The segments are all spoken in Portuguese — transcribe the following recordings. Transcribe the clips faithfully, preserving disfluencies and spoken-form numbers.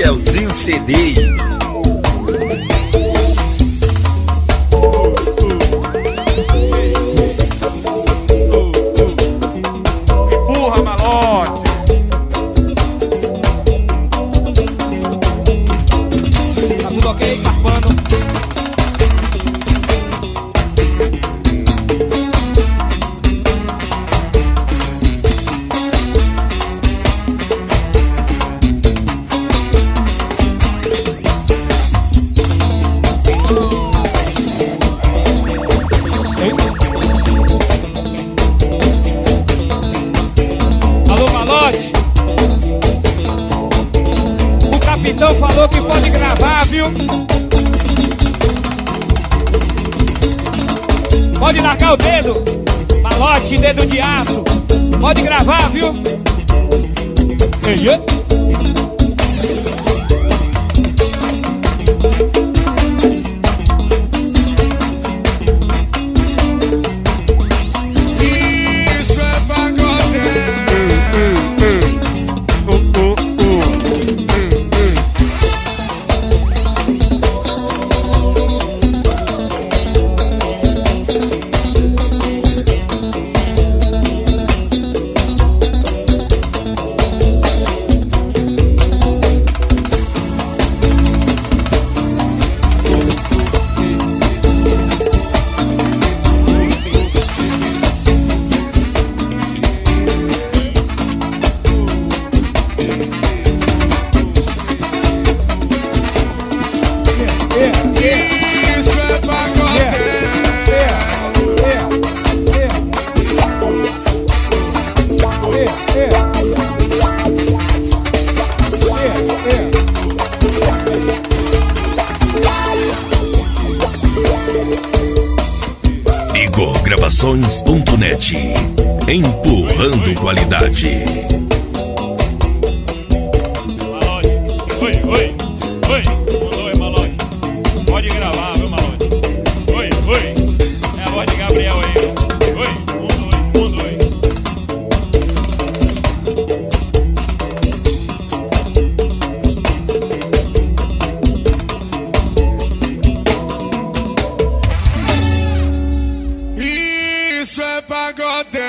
Fielzinho C Ds. Empurra, malote. Tá tudo ok, Carpano? Então falou que pode gravar, viu? Pode largar o dedo, malote, dedo de aço. Pode gravar, viu? Ei, ei. igor gravações ponto net, empurrando qualidade. Oi, oi, oi, oi, Malote. Pode gravar, viu, Malote? Oi, oi, é a voz de Gabriel aí. Oi, um, dois, um, dois. Isso é pagodão.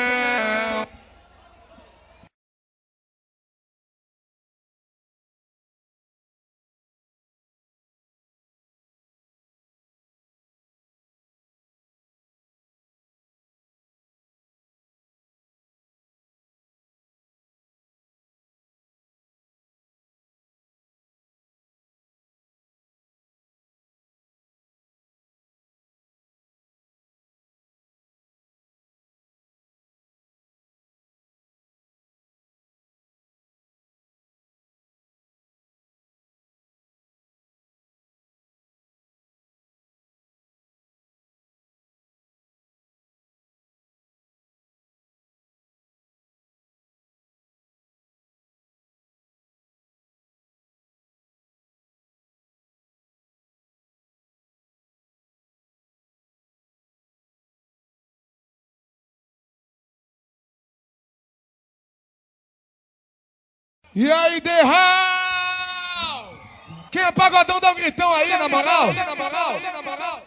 E aí, The Hall? Quem é pagodão, dá um gritão aí, na moral. Na moral, na moral.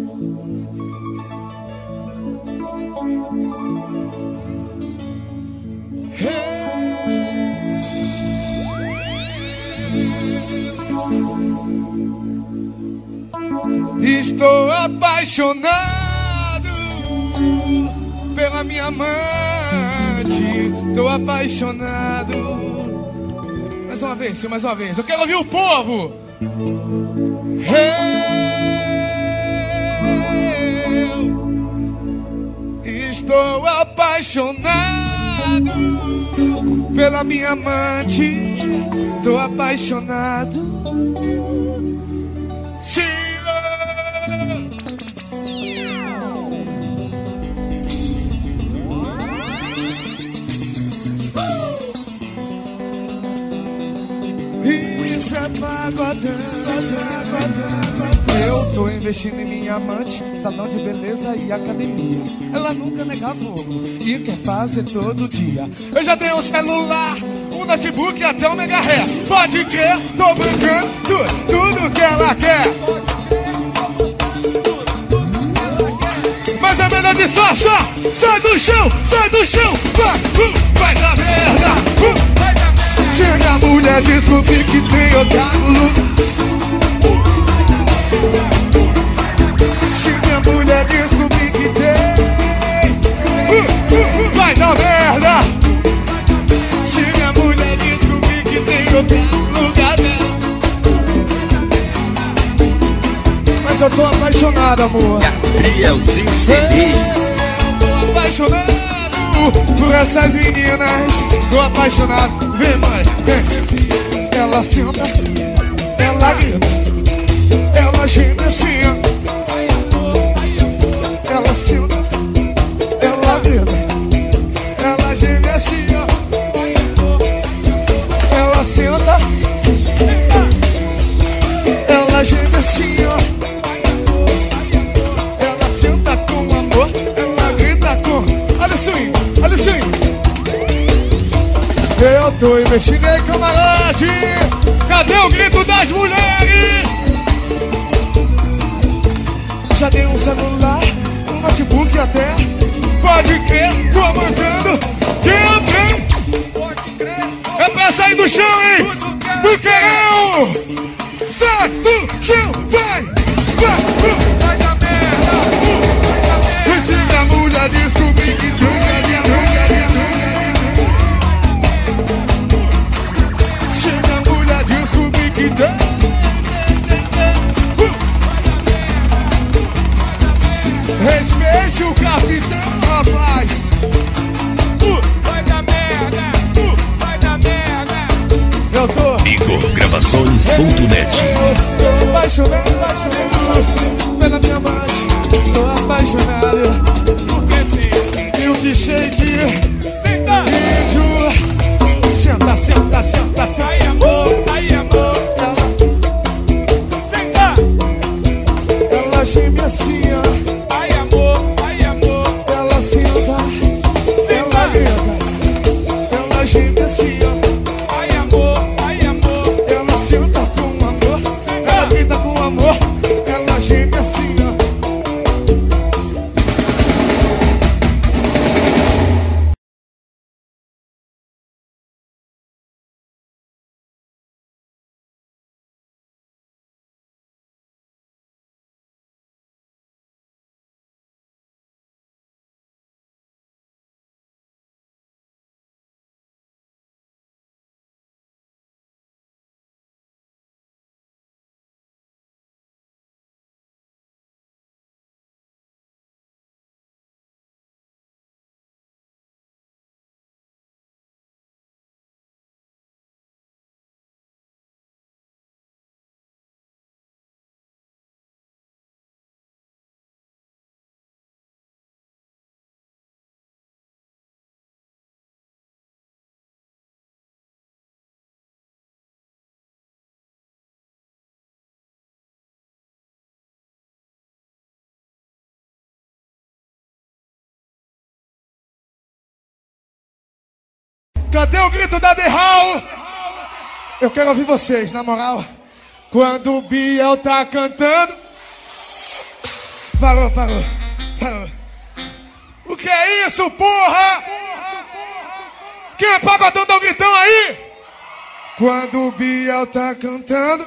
Hey. Estou apaixonado pela minha amante. Estou apaixonado. Mais uma vez, mais uma vez. Eu quero ouvir o povo. Eu estou apaixonado pela minha amante. Estou apaixonado. Sim. Isso é pagodão. Eu tô investindo em minha amante, salão de beleza e academia. Ela nunca nega fogo e quer fazer todo dia. Eu já dei um celular, o notebook até o mega ré. Pode crer, tô brincando, tudo, tudo que ela quer. Mas é melhor de só, só, sai do chão, sai do chão, vai, uh, vai dar merda, uh, vai dar merda. Se a mulher descobrir que tem outra no lugar. Se minha mulher descobrir que tem, uh, uh, uh, vai dar merda. Se minha mulher descobrir que tem outro lugar dela. Mas eu tô apaixonado, amor. Gabrielzinho Feliz. Tô apaixonado por essas meninas. Tô apaixonado. Vem, mãe, vem. Ela senta, ela grita, ela geme assim. Ela senta, ela grita, ela geme assim. Ela senta, ela geme assim. Ela senta com amor, ela grita com... Olha o swing, olha o swing. Eu tô investindo em camarote. Cadê o grito das mulheres? Já dei um celular, um notebook até. Pode crer, tô mandando. Quem tem? É pra sair do chão, hein? Buqueirão! Sai do chão, vai! Vai! Uh. Vai dar merda! Uh. Vai dar merda! E se minha mulher descobrir que tu é minha mulher? Se minha mulher descobrir que tu é... Respeite o capitão, rapaz. Uh, vai dar merda. Uh, vai dar merda. Eu tô Igor Gravações ponto net. Tô apaixonado, apaixonado pela minha mãe. Tô apaixonado porque sim. E o que shake. Senta. Senta, senta, senta, senta. Aí, amor, aí, amor. Ela... Senta. Ela geme assim, ó. Geme assim, ó. Ai, amor, ai, amor. Ela senta com amor, ela grita com amor. Ela geme assim, ó. Cadê o grito da The Hall? Eu quero ouvir vocês, na moral. Quando o Biel tá cantando... Parou, parou, parou. O que é isso, porra? Quem é pagodão, dá um gritão aí? Quando o Biel tá cantando...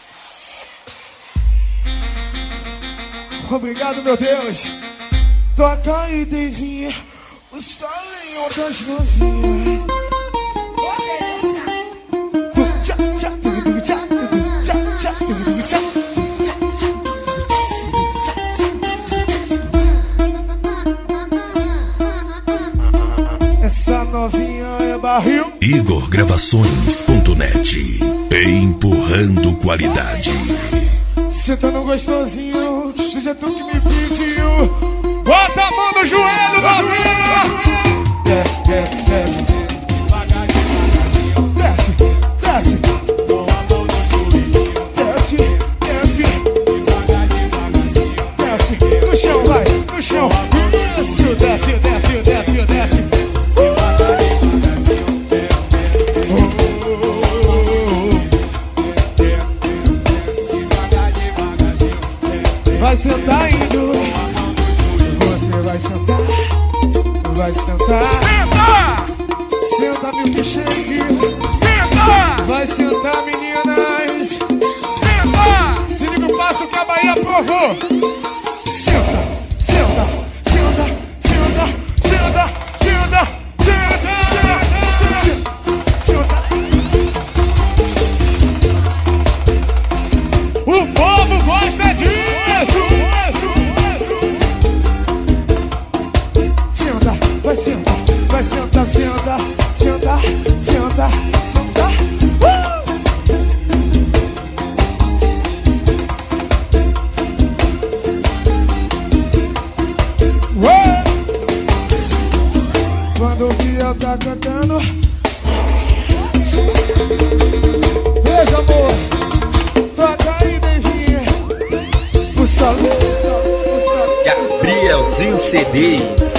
Obrigado, meu Deus. Toca aí, Devinha, o solinho das novinhas. Essa novinha é barril. Igor Gravações ponto net. Empurrando qualidade. Sentando gostosinho, do jeito que me pediu. Bota a mão no joelho, novinha. Desce, desce, desce. Desce, desce. Desce, desce. Desce, no chão, vai, no chão. Desce, desce, desce, desce, desce. vai sentar indo. Você vai sentar, vai sentar. Senta, milkshake. Vai sentar, meninas. Se liga o passo que a Bahia aprovou. Senta, senta, senta, senta, senta, senta, senta, senta. O povo gosta disso. Senta, vai sentar, vai sentar, senta, senta, senta, senta. Uh! Quando o Biel tá cantando, veja amor, toca aí beijinho, o sol, Gabrielzinho C Ds.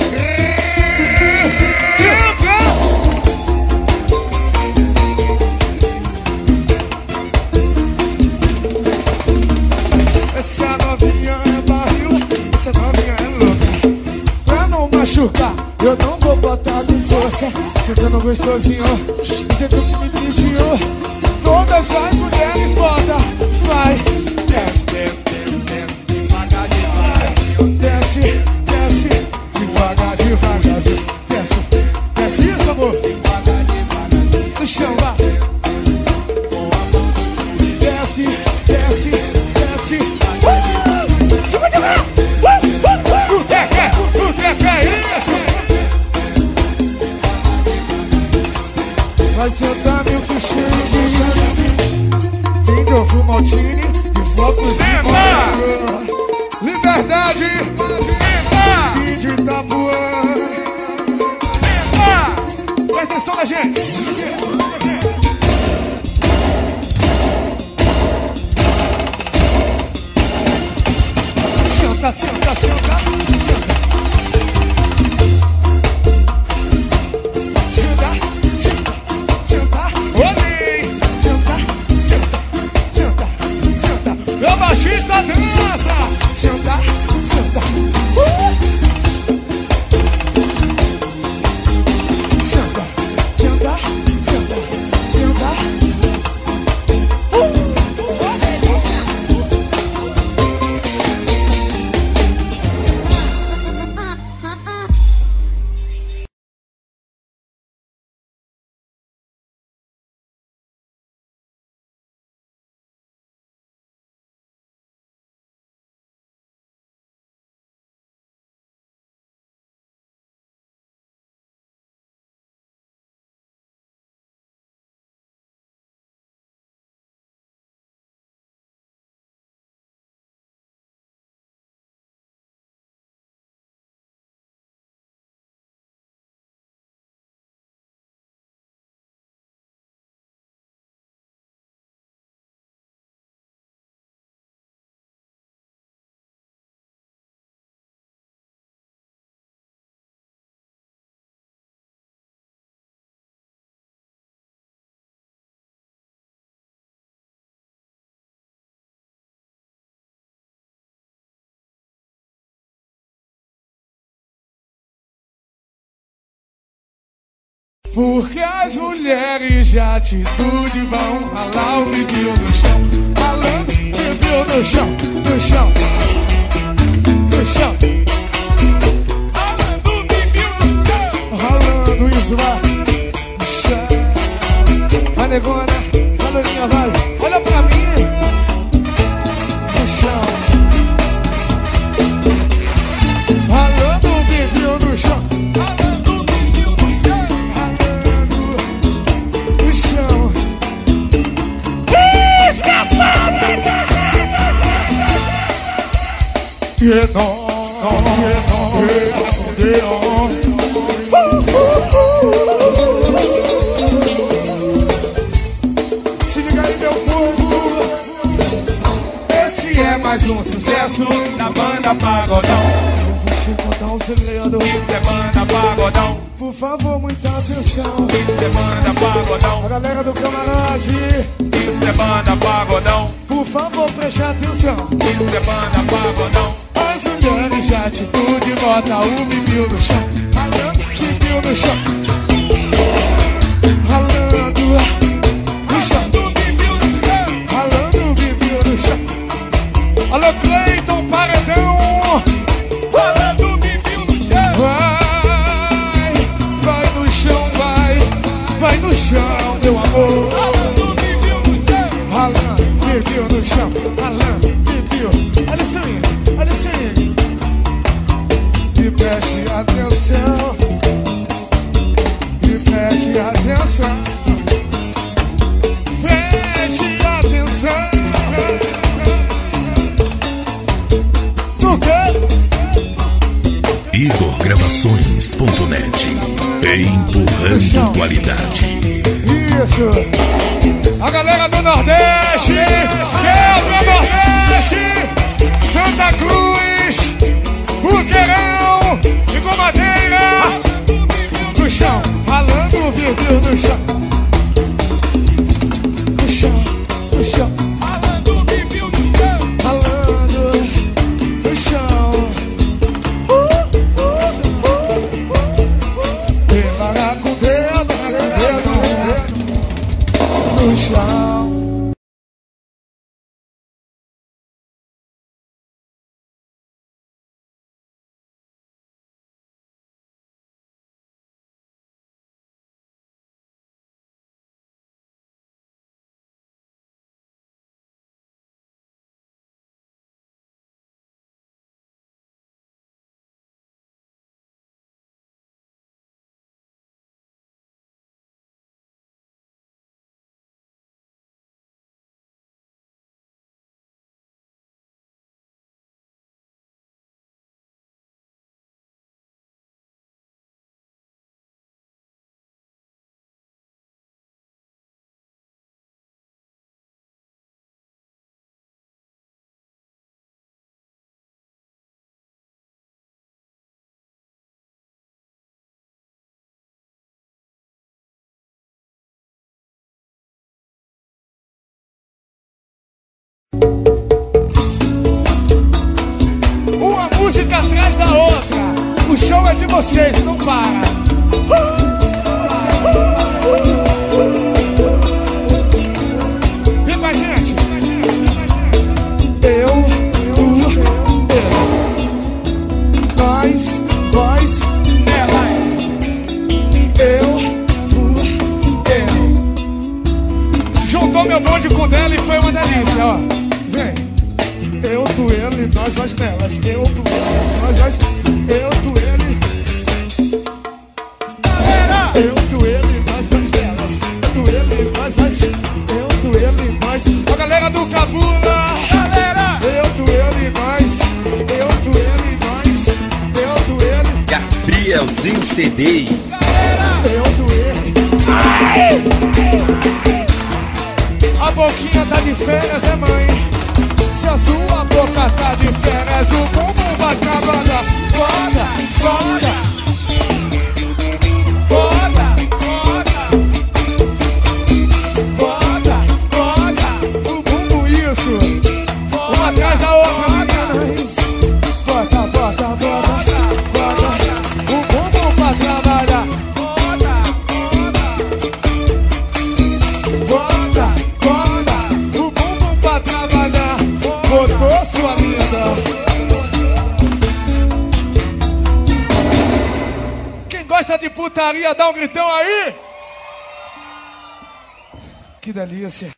Essa novinha é barril, essa novinha é louca. Pra não machucar, eu não vou botar com força. Sentando gostosinho, do jeito que me pediu. Todas as mulheres botam, vai. Desce, desce, desce, devagar, devagarzinho. Desce, desce, devagar, devagarzinho. Desce, desce isso, amor. Devagar, devagarzinho. No chão, vai. Desce, desce, desce. O que é, o que é isso? Vai sentar meu milkshake. Tem de ovo maltine, de flocos e morango. Liberdade e de Itapuã. Presta atenção na gente. Senta, senta, senta, senta. Senta, senta, senta. Olhei. Senta, senta, senta, senta. Meu baixista dança. Senta, senta. Uh! Senta, senta, senta, senta. Uh! Porque as mulheres de atitude vão ralar o bebê no chão. Ralando bebê no chão, no chão, no chão. Ralando bebê no chão. Ralando isso, vai. No chão. Vai, negona, vai, loirinha, vai. Olha pra mim. No chão. Ralando bebê no chão. Yeah, no, no, yeah, no, yeah, no. Se liga aí, meu povo. Esse é mais um sucesso da banda Pagodão. Eu vou te contar um segredo. Isso é banda Pagodão. Por favor, muita atenção. Isso é banda Pagodão. A galera do camarote. Isso é banda Pagodão. Por por favor, preste atenção. Isso é banda pagodão. As mulheres de atitude, bota o bibio no chão. Ralando, bibio no chão. Ralando no chão. Ralando o bibio no chão. Alô, Cleiton, paredão. Rolando o bibio no chão. Vai, vai no chão, vai. Vai no chão, meu amor. Rolando o bibio no chão. Ralando, bibio no chão. Ralando, bibio. Olha isso aí, olha isso aí. E preste atenção. E preste atenção. Preste atenção. No quê? Igor Gravações ponto net. Empurrando qualidade. Isso. A galera do Nordeste. Quebra Nordeste. Santa Cruz. Buqueirão. E com madeira. No chão. Ralando o bibio no chão. No chão. No chão. Rolando o bibio no chão. Ralando no chão. Devagar com dedo, dedo no chão. Uma música atrás da outra. O show é de vocês e não para. Vem com a gente. Eu, tu, eu. Nós, vós, ela. Eu, tu, eu. Juntou meu bonde com dela e foi uma delícia, ó. Vem. Eu, tu, ele, nós, nós, nelas. Eu, tu, ele, nós, nós. Eu, tu, ele. Eu, tu, ele, nós, nós, nelas. Tu, ele, nós, nós. Eu, tu, ele, nós. A galera do Cabula. Galera. Eu, tu, ele, nós. Eu, tu, ele, nós. Eu, tu, ele. Gabrielzinho C Ds. Eu, tu, ele. A boquinha tá de férias, é mãe. Se a sua boca tá de férias, o bumbum vai trabalhar. Bora, bora. Bora, bora. Bora, bora. O bumbum, isso. Uma atrás da outra, meninas. Bota, bota, bota. Bora. O bumbum pra trabalhar. Bora, bora. Bora, o bumbum pra trabalhar. Botou sua linda. Quem gosta de putaria, dá um gritão aí. Que delícia.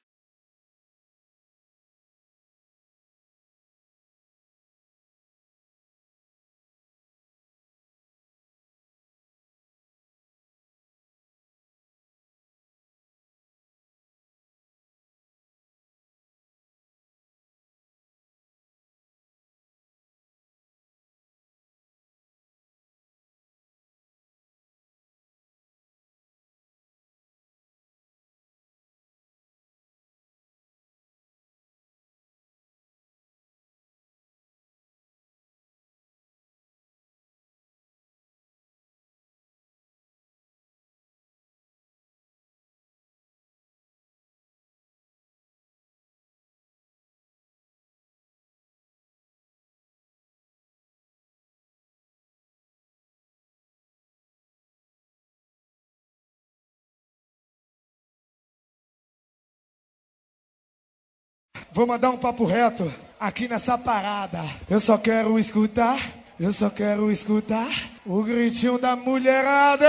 Vou mandar um papo reto aqui nessa parada. Eu só quero escutar, eu só quero escutar o gritinho da mulherada.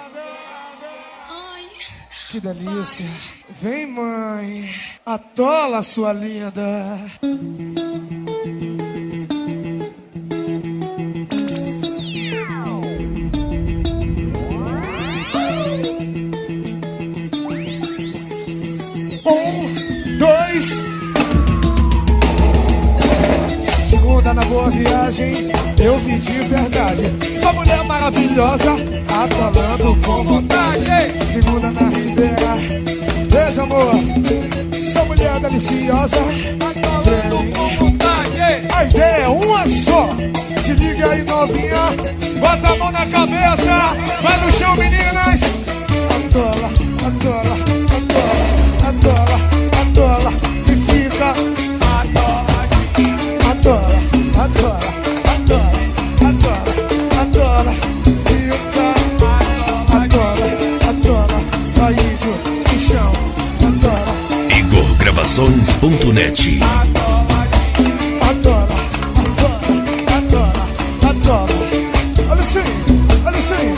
Ai, que delícia. Vem, mãe, atola sua linda. Um, dois. Segunda na boa viagem, eu vi de verdade. Sua mulher maravilhosa, atolando com vontade. Segunda na Ribeira, beijo amor. Sua mulher deliciosa, atolando com vontade. A ideia é uma só. Se liga aí novinha, bota a mão na cabeça, vai no chão meninas. Atola, atola, atola, atola, atola e fica. Atola, atola, atola, atola, atola, fica. Atola, atola, caído no chão. Atola. Igor Gravações ponto net. Atola, atola, atola, atola. Olha assim, olha assim.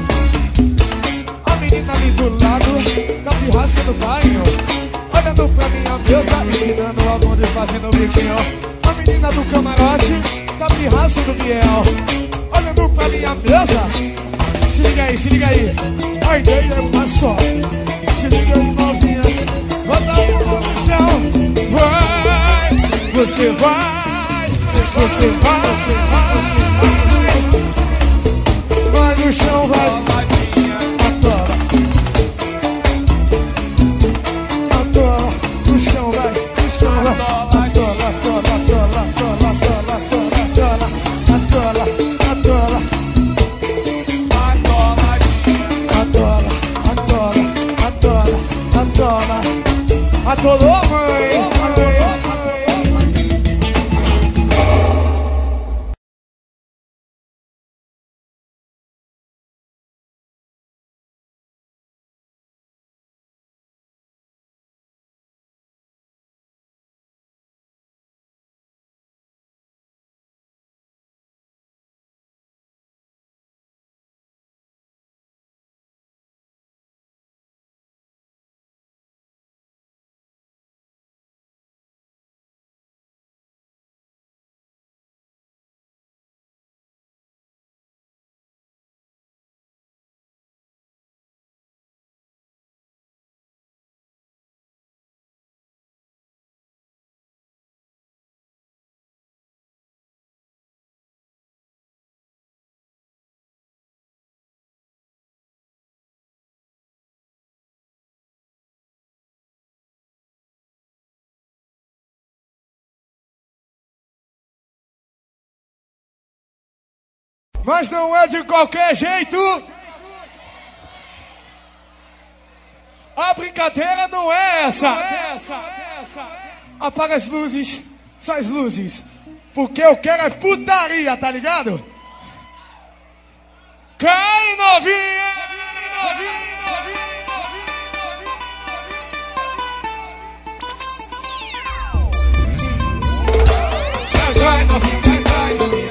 A menina ali do lado, da pirraça do banho, olhando pra minha mesa e me dando a bunda e fazendo biquinho. A menina do camarote, da pirraça do Biel, olhando pra minha mesa. Se liga aí, se liga aí. A ideia é uma só. Se liga aí, novinha. Bota a mão no chão. Vai, você vai, você vai, você vai. Vai no chão, vai. Atola. Atola, no chão, vai, no chão, vai. Atola, atola, atola, atola, atola, atola, atola, atola, atola, atola, atola, atola, atolou, mãe. Mas não é de qualquer jeito. A brincadeira não é essa. Apaga as luzes, só as luzes. Porque eu quero é putaria, tá ligado? Cai, novinha! Cai, novinha, cai, cai, novinha.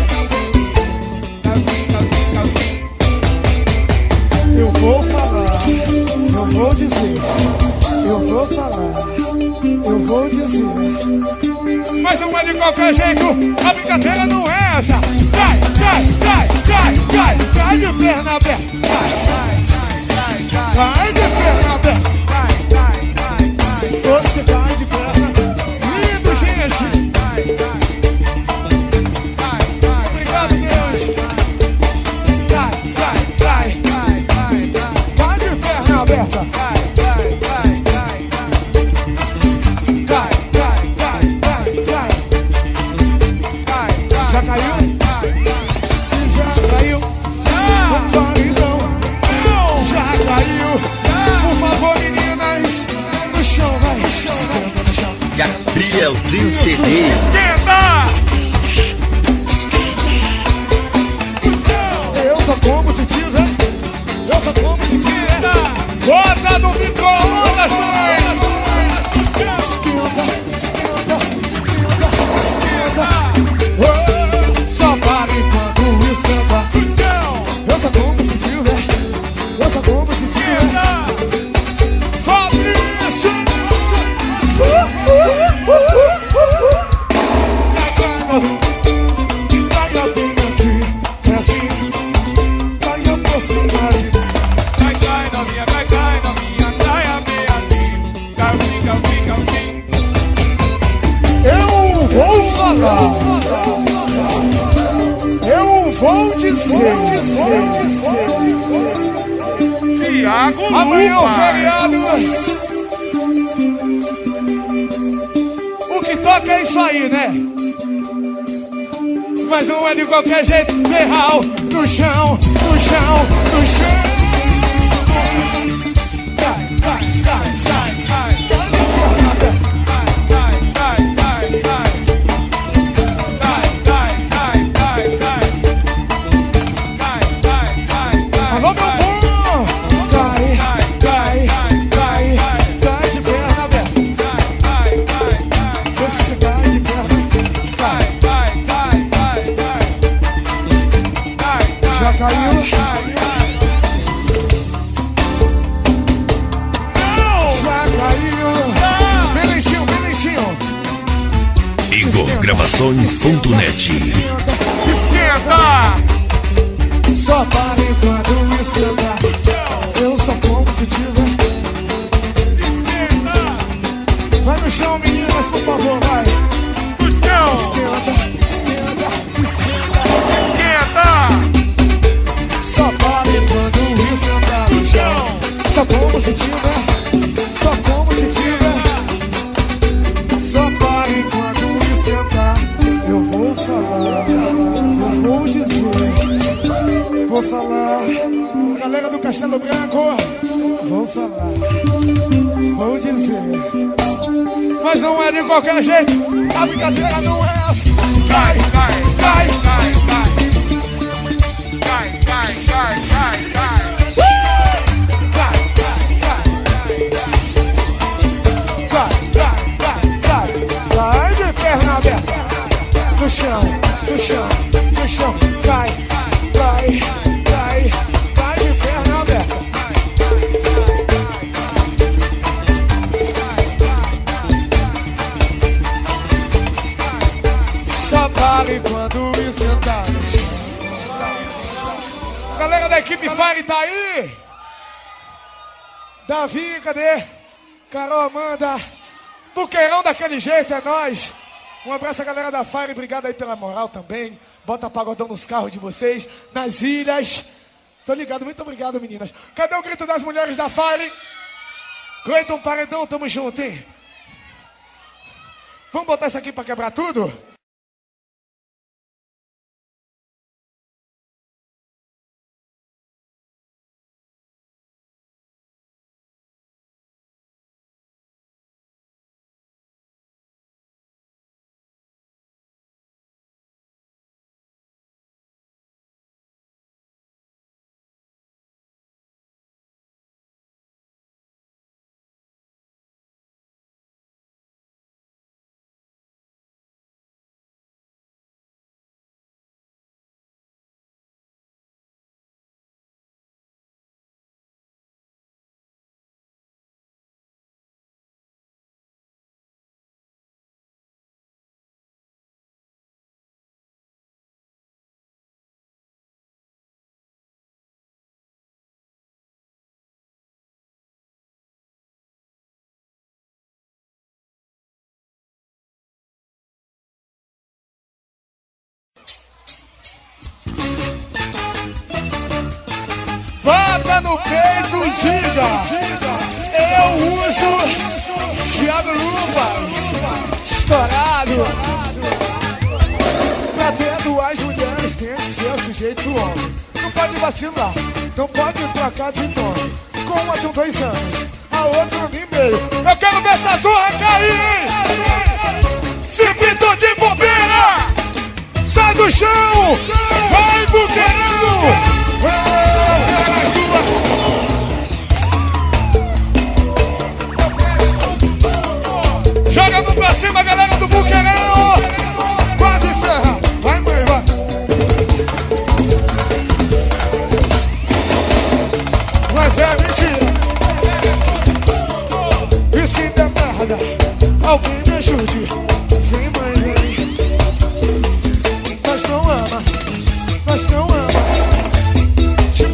Eu vou falar, eu vou dizer, eu vou falar, eu vou dizer. Mas não é de qualquer jeito, a brincadeira não é essa. Cai, cai, cai, cai, cai, cai de perna aberta. Cai, cai, cai, cai, cai, cai de perna aberta. Cai, cai, cai, cai, você cai de perna. Lindo, gente. Cai, cai, cai, cai, obrigado, Deus. Cai, cai, cai, cai. Vai de perna aberta. Cai, cai, cai, cai, cai. Cai, cai, cai, cai, cai. Cai, cai. Já caiu? Se já caiu, não pare não. Já caiu. Por favor, meninas, no chão, vai. Esquenta no chão. Gabrielzinho C D. Esquenta! Eu só como se tiver. Eu só como se tiver. Bota no micro-ondas, mãe! Esquenta, esquenta. cima de mim. Cai, cai, novinha, cai, cai, novinha, cai a meia aqui. Cai, fica, fica, fica. Eu vou falar, eu vou dizer, Thiago amanhã é o feriado. O que toca é isso aí, né? Mas não é de qualquer jeito. Terral no chão, no chão, no chão. Cai, cai, cai, cai, cai. Alô, meu bom! Cai, cai, cai, cai de perna aberta. Esse cai de perna. Cai, já caiu. Já caiu. Bem lentinho, bem lentinho. Igor Gravações ponto net. Esquenta! Só pare quando esquentar. Eu só como se tiver. Vai no chão, meninas, por favor, vai. No chão. Esquenta, esquenta, esquenta. Esquenta. Só pare quando esquentar no chão. Só como se tiver. Só como se tiver. Só pare quando esquentar. Eu vou falar, eu vou dizer. Vou falar, galera do Castelo Branco. Vou falar, vou dizer. Mas não é de qualquer jeito. A brincadeira não é essa. Cai, cai, cai, cai, cai. Cai, cai, cai, cai, cai. Cai, cai, cai, cai, cai, cai. Cai de perna aberta. No chão, no chão, no chão. Cai, cai, cai, cai de perna aberta. Só pare quando esquentar no chão. Galera da equipe Fire tá aí? Davi, cadê? Carol, Amanda. Buqueirão daquele jeito, é nóis. Um abraço à galera da Fire, obrigado aí pela moral também. Bota pagodão nos carros de vocês, nas ilhas. Tô ligado, muito obrigado, meninas. Cadê o grito das mulheres da Fire? Cleiton Paredão, tamo junto, hein? Vamos botar isso aqui pra quebrar tudo? Bota no peito, diga. Eu uso Thiago Luvas, estourado. Pra ter duas mulheres tem que ser o sujeito homem. Não pode vacilar, não pode trocar de nome. Com uma tem dois anos, a outra um e meio. Eu quero ver essa zorra cair, hein? Se pintou de bobeira, sai do chão, vai buqueirão. Joga no pra cima, galera do buqueirão. Quase ferra, vai mãe, vai. Mas é mentira. E se der merda, alguém me ajude. Vem mãe, vem. Nós não ama, nós não ama.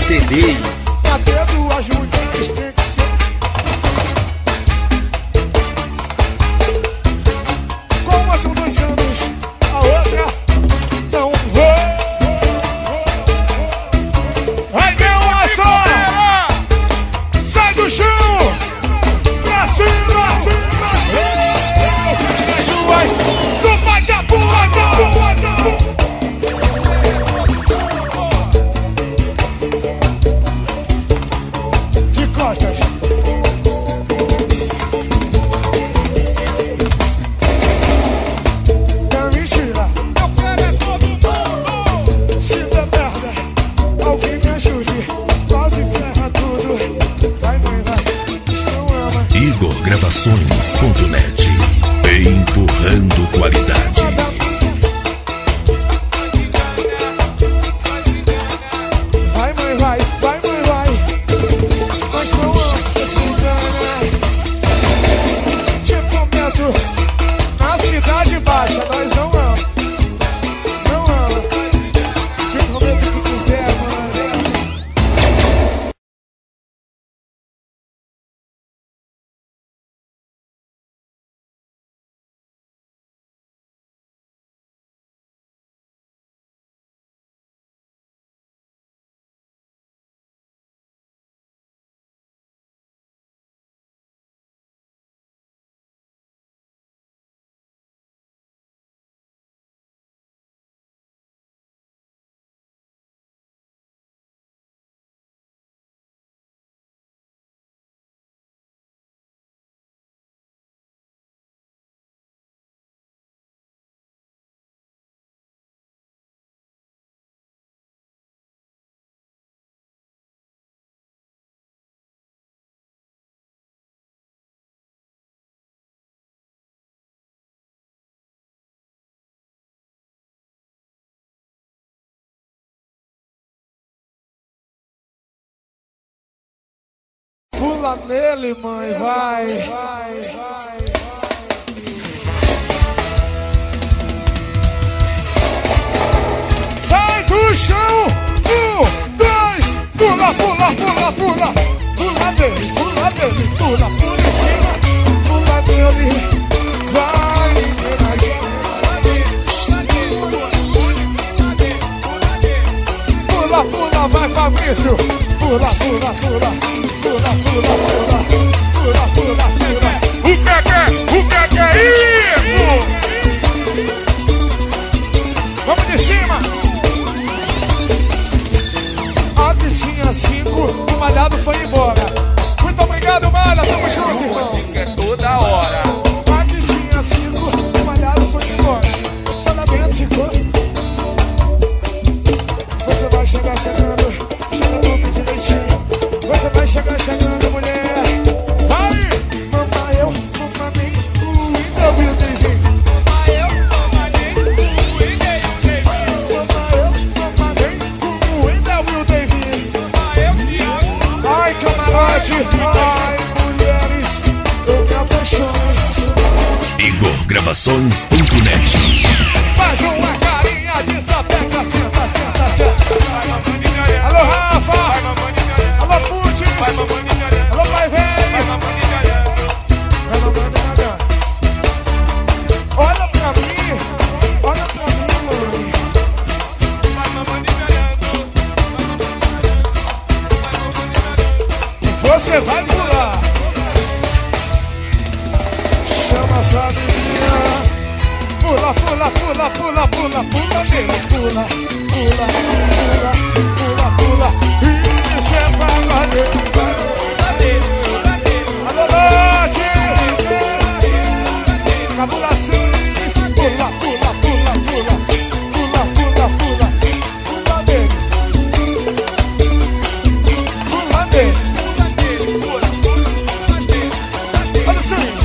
C Ds. Até duas mulheres tem que ser. Com uma são dois anos, a outra não vou. Vai, meu ação! Sai do chão! Pra cima! Duas, só vai dar boa! De costas. É mentira. Eu quero é todo mundo. Se der merda, alguém me ajude. Quase ferra tudo. Vai, mãe, vai. Não ama. Igor Gravações ponto net. Empurrando qualidade. Vai, mãe, vai. Vai, mãe, vai. Mas não ama. Se engana. Te prometo. Na cidade baixa, nós não ama. Não ama. Te prometo o que quiser, mano. Pula nele, mãe, vai. Vai, vai. Sai do chão. Um, dois. Pula, pula, pula, pula. Pula nele, pula nele. Pula, pula em cima. Pula nele. Vai, pula, pula, vai, Fabrício. Pula, pula, pula. Pula, pula, pula, pula, pula, pula. O que é que é? O que é que é isso? Vamos de cima. A que tinha cinco, o malhado foi embora. Muito obrigado, Malha, tamo junto, irmão. Música é toda hora. A que tinha cinco, o malhado foi embora. Só na dentro ficou. Você vai chegar chegando, chegando no direitinho. Você vai chegar chegando, mulher. Vai! Mama eu, mama nem, o W T V. Mama eu, mama nem, o I D U T V. Mama eu, mama nem, o W T V. Mama eu te amo. Ai, camarote, ai, mulheres, eu me apaixono. Igor Gravações ponto net. Faz uma carinha de sapeca, senta, senta, senta. Alô, Rafa! Alô, Putin! Alô, pai velho! Vai, mamãe, olha pra mim! Olha pra mim, mãe! Você vai pular! Chama sua menina! Pula, pula, pula, pula, pula, pula dele! Pula, pula, pula, pula, pula! Isso é pagode! Alô, Lote! Cabulação! Pula, pula, pula, pula! Pula, pula, pula! Pula dele! Pula dele! Olha isso aí!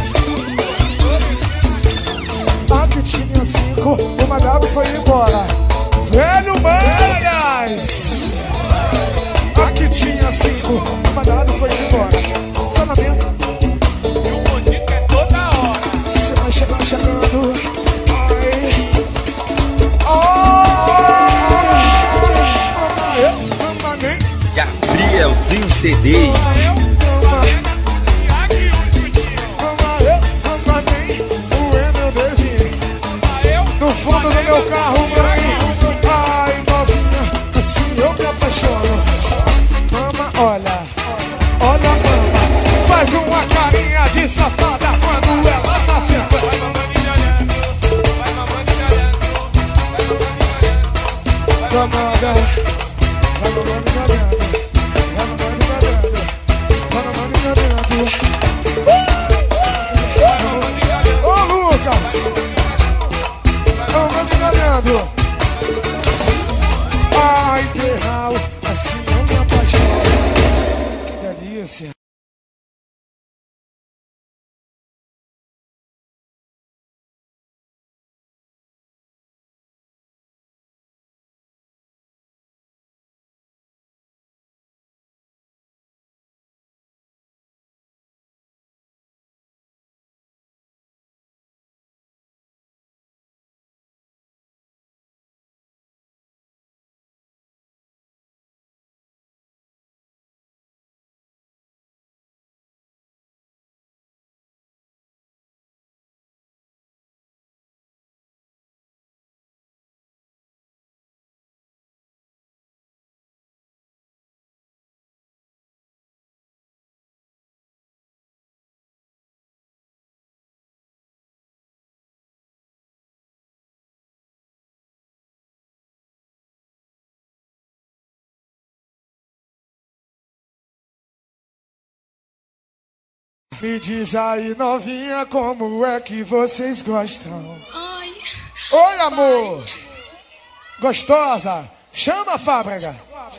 A que tinha cinco, o malhado foi embora. Velho Malhas! A que tinha cinco, o malhado foi embora. Só na dentro. E o bonito é toda hora. Você vai chegar chegando. Ai. Ai. Mama eu, mama nem. C Ds. No fundo do meu carro, mãe. Ai, novinha, assim eu me apaixono. Mama, olha, olha, mama. Faz uma carinha de safada quando ela tá sentando. Vai mamando e me olhando, vai mamando e me olhando, vai mamando e me olhando. Mamada, vai mamando e me olhando, vai mamando e me olhando, vai mamando e me olhando. Ô, Lucas! Mamando e me olhando. Ai, terral, assim eu me apaixono. Que delícia. Me diz aí, novinha, como é que vocês gostam? Ai. Oi, amor! Gostosa! Chama a Fábrega!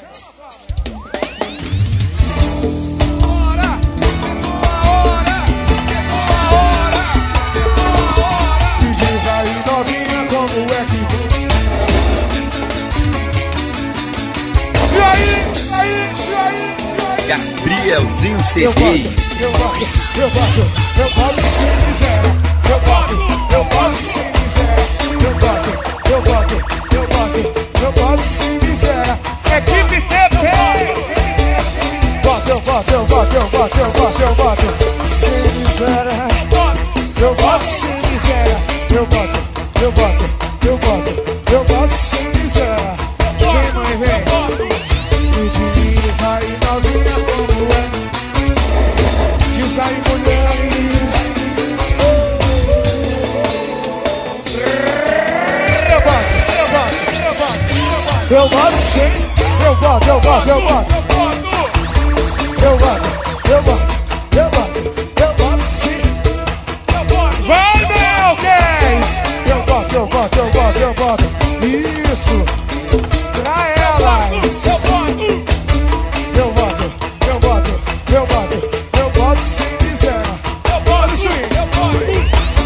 Hora! Chegou a hora! Chegou a hora! Chegou a hora! Me diz aí, novinha, como é que... E aí? E aí? E aí? E aí? Gabrielzinho C Ds. Eu boto, eu boto, eu boto sem miséria. Eu boto, eu boto sem miséria. Eu boto, eu boto, eu boto, eu boto sem miséria. Equipe T P. Boto, eu boto, eu boto, eu boto, eu boto, eu boto sem miséria. Eu boto sem miséria. Eu boto, eu boto, eu boto, eu boto sem miséria. Vem, mãe, vem. Me diz aí, novinha, como é. Diz aí, mulheres. Eu boto, eu boto, eu boto, eu boto sim. Eu boto, eu boto, eu boto. Eu boto, eu boto, eu boto, eu boto sim. Vai, meu case. Eu boto, eu boto, eu boto, eu boto. Isso. Pra elas. Eu boto, eu boto, eu boto, eu boto. Eu boto sem miséria. Eu boto sim, eu boto.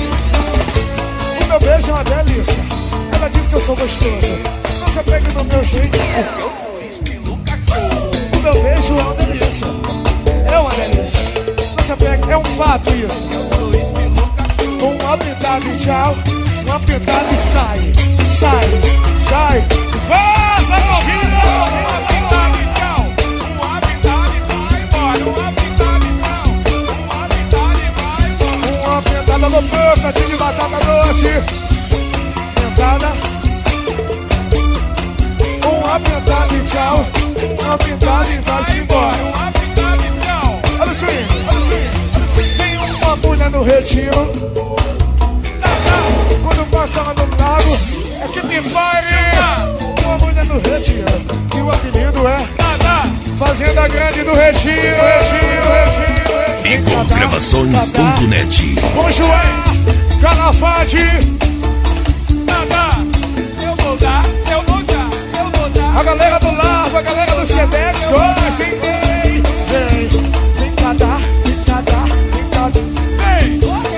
O meu beijo é uma delícia. Ela diz que eu sou gostoso. Você pega no meu jeito. Eu sou estilo cachorro. O meu beijo é uma delícia. É uma delícia. Você pega, é um fato isso. Eu sou estilo cachorro. Um apitado e tchau. Um apitado e sai. Sai, sai. Vaza, novinha. Um apitado e tchau. Um apitado e vai embora. Um apitado e tchau. Um apitado e vai embora. Uma pentada no poço de batata doce. Pentada. Uma pentada e tchau. Uma pentada e vai-se embora. Um apitado e tchau. Olha o swing, olha o swing. Tem uma mulher no retiro. Quando passa lá no lago, é que me faria. Uma mulher no retiro. E o apelido é Fazenda Grande do Retiro. Retiro, retiro, retiro. Ecogravações ponto net. Vamos, João. Calafate. Eu vou dar, eu vou dar, eu vou dar. A galera do Largo, a galera do Sedex, todas tem vem, vem, vem cá dar, vem cá dar, vem cá dar. Vem,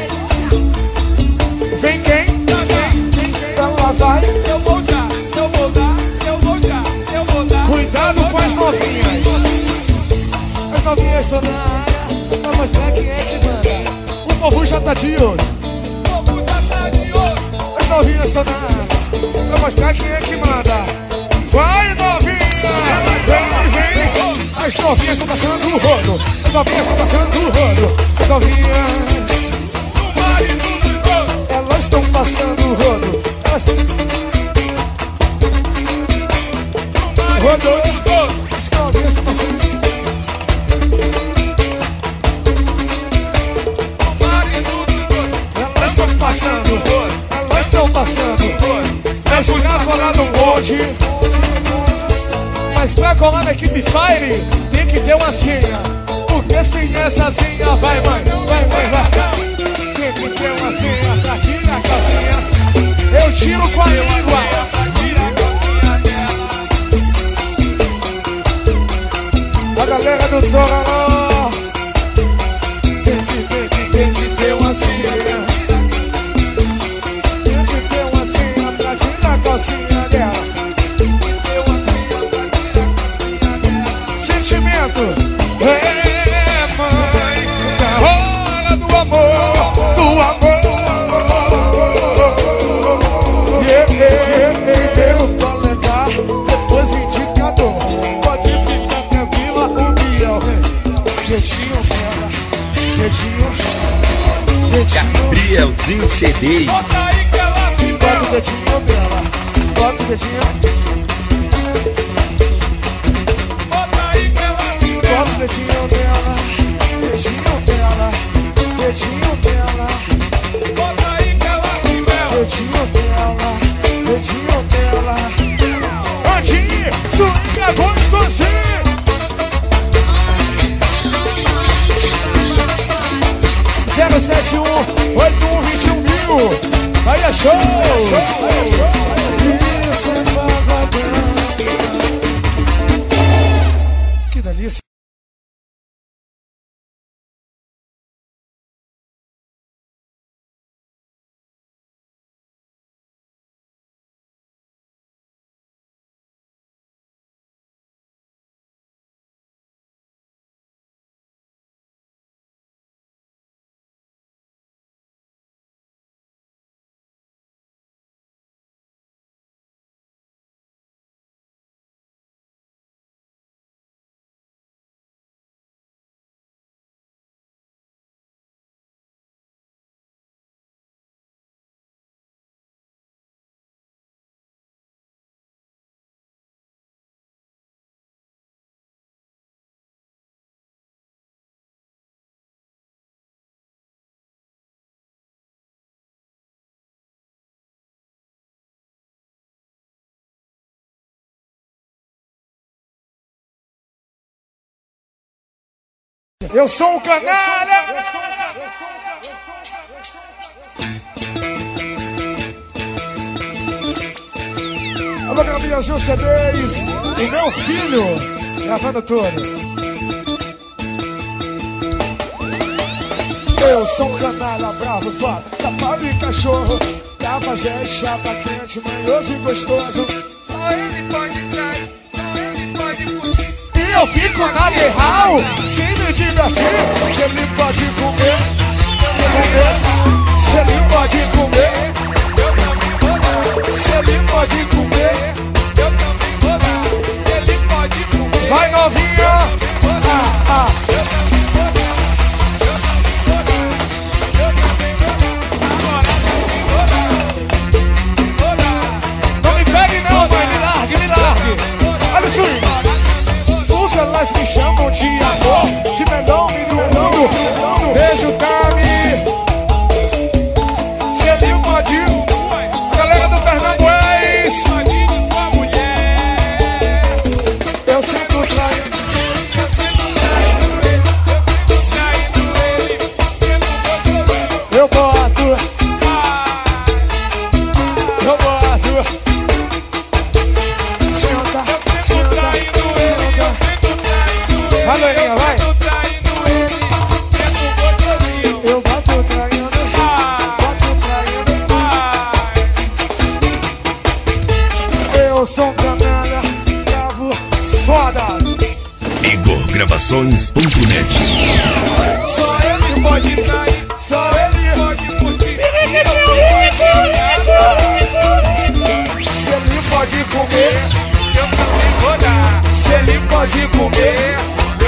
vem quem? Vem, vem quem? Ela vai. eu vou dar, eu vou dar, eu vou dar, eu vou dar. Cuidado com as novinhas. As novinhas estão na área pra mostrar quem é que manda. O povo já tá de olho. O povo já tá de olho. As novinhas estão na área pra mostrar quem é que manda. Vai, novinha! Vem, vem! As novinhas estão passando o rodo. As novinhas estão passando o rodo. As novinhas. Elas estão passando o rodo. Elas estão. Rodou. As novinhas estão passando. Elas estão passando. Elas estão passando. Mas jogar colar no bonde. Mas pra colar na equipe Fire tem que ter uma senha. Porque sem essa senha vai, vai, vai, vai, vai. Tem que ter uma senha pra tirar a calcinha. Eu tiro com a língua. A galera do Tororó. Tem que, tem que, tem que ter uma senha. Tem que ter uma senha pra tirar a calcinha dela. É, mãe, da hora do amor, do amor. Yeah, yeah, yeah, eu tô legal, depois indicador. Pode ficar tranquila, o Biel. Dedinho dela, dedinho, dedinho. Gabrielzinho C Ds. Bota aí que ela se Bota o dedinho dela, bota o dedinho. Bota o dedinho dela, dedinho dela, dedinho dela. Bota aí que ela se Dedinho dela, dedinho dela. Andinho, swinga gostosinho. zero sete um oito um dois um mil. Aí é show! Isso é vagabunda. Que delícia! Eu sou um canalha. Alô, Gabrielzinho C Ds. E meu filho gravando tudo. Eu sou um canalha bravo, foda, safado e cachorro. Cafajeste, chapa quente, manhoso e gostoso. Só ele pode trair, só ele pode curtir. E eu fico na real, se me divertir. Se ele pode comer, comer. Se ele pode comer, Eu também vou dar, se ele pode comer. eu também vou dar. Ele pode comer, Vai novinha. Ah, ah. eu também vou dar. Eu também vou dar, eu também vou dar. Agora também vou dar, vou dar. Não me pegue não, mãe, me largue, me largue. Olha isso aí. Porque elas me chamam de amor, de melhor, me melhor. Beijo, Tami. Se ele pode, galera do Pernambués. Tadinho, sua mulher. Eu sinto trair. Traindo ele, sendo gostoso. Eu boto, eu boto. Senta, senta, Traindo ele, eu senta. fico traindo ele. Vai, Loirinha, vai. Eu fico traindo ele, sendo gostosinho. Eu boto traindo, boto traindo. Eu sou um canalha, bravo, foda. Igor Gravações ponto net. Só ele pode trair, só ele Pode curtir, Se ele pode comer, eu também vou dar. se ele pode comer.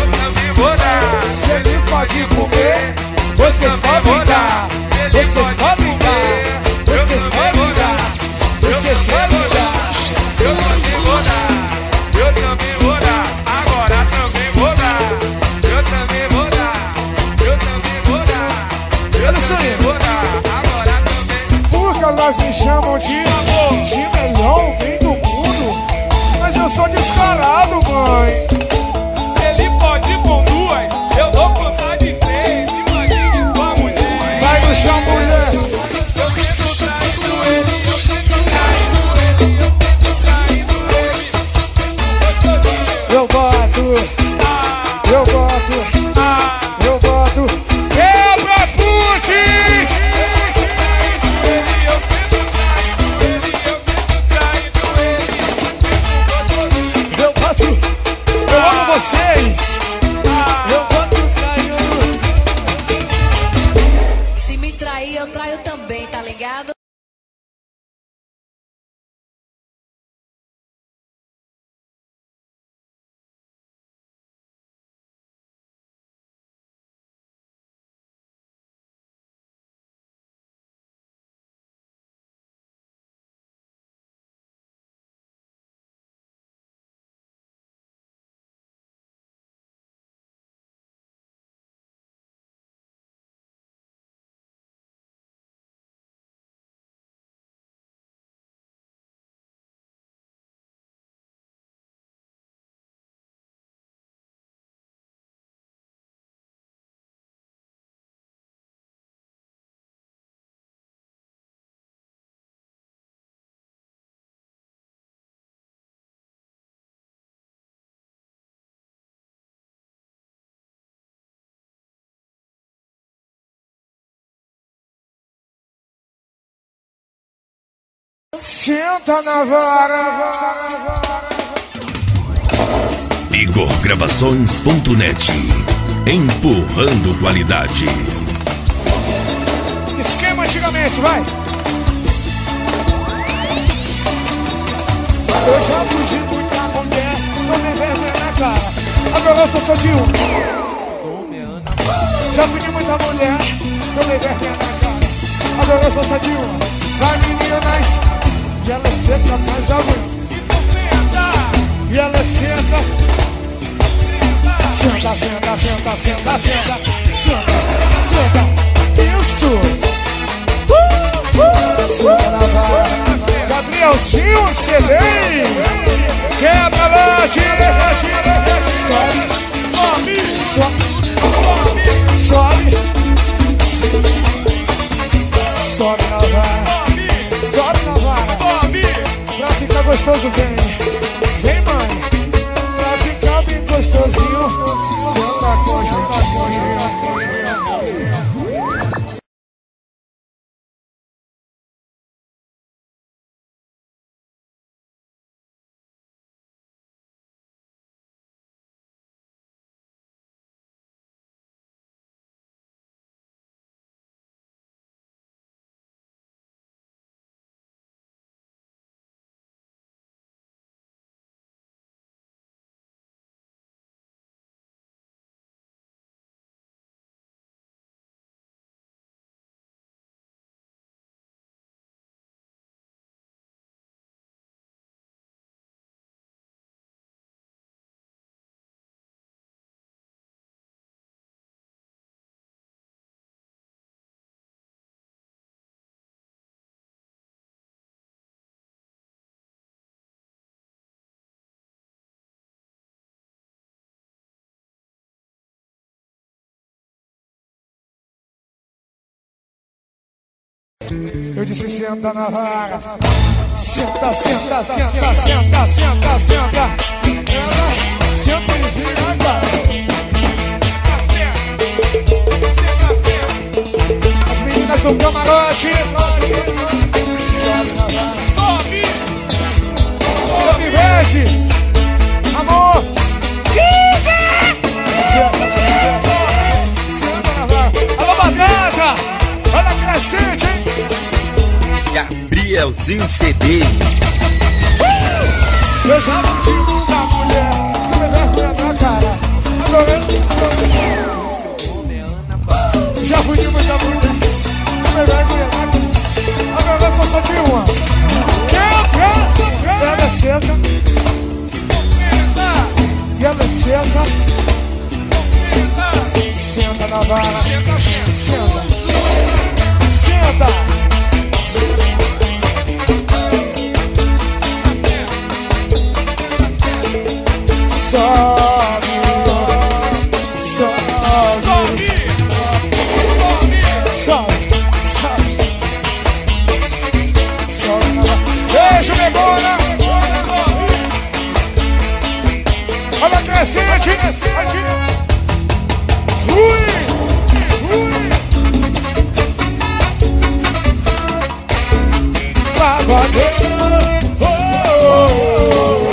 também vou dar. Eu também vou dar. Eu também vou dar. Eu também vou dar. Agora também vou dar. Eu também vou dar. Eu também vou dar. Eu também vou dar. Agora também. Porque elas me chamam de amor, de melhor bem do mundo. Mas eu sou descarado, mãe. Ele pode ir com duas, eu dou conta de três. Imagine sua mulher. Vai no chão, mulher. Eu tento traindo ele, eu tento traindo ele, eu tento traindo ele. Eu boto, eu boto, eu boto. Quebra, putz! Eu boto, eu amo vocês. Eu boto traindo. Se me trair, eu traio também, tá ligado? Senta na vara. Igor Gravações ponto net. Empurrando qualidade. Esquema antigamente, vai. Eu já fugi muita mulher, tomei vergonha na cara. Agora eu sou só de um. Já fugi muita mulher, tomei vergonha na cara. Agora eu sou só de um. Vai, meninas. E ela senta mais aguenta. E ela senta. Senta, senta, senta, senta, senta. Senta, senta. Isso. Uh, uh, senta na vara. Gabrielzinho, C D. Quebra, lote. Sobe. Sobe. Sobe. Sobe na vara. Sobe na vara. Pra ficar gostoso, vem. Vem, mãe. Pra ficar bem gostosinho. Senta com a gente. Eu disse senta na vara. Senta, senta, senta, senta, senta, senta. Ela senta e vira agora. As meninas do camarote. Sobe na vara. Sobe. Sobe, verde. Amor. Senta na vara. Senta na vara. Alô, batata. Olha a crescente, hein? Gabrielzinho C D. Eu já não tive uma mulher, tu me vergonha na cara. Agora eu já fui de muita mulher, tu me vergonha na cara. Agora agora só só de uma. Ela é seca. E ela é seca. Senta na vara. Senta. Senta. Sobe. Sobe. Sobe. Beijo, Megona! Olha a crescente! Fui! Fui! Pagodeiro! Oh, oh, oh.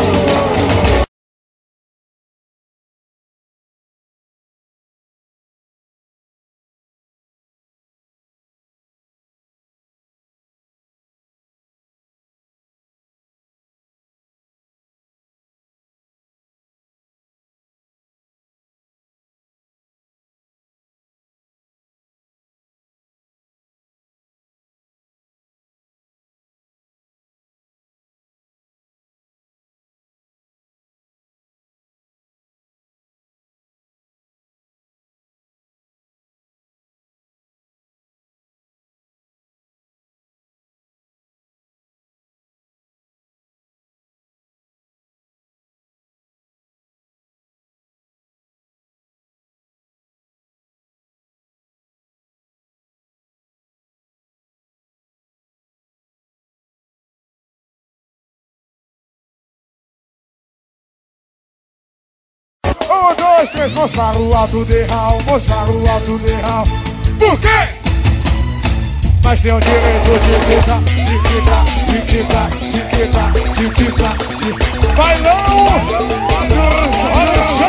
Um, dois, três, mãos para o alto de rau, mãos para o alto de rau. Por quê? Mas tem o direito de ficar, de ficar, de ficar, de ficar, de ficar, de ficar. Bailão! Olha só!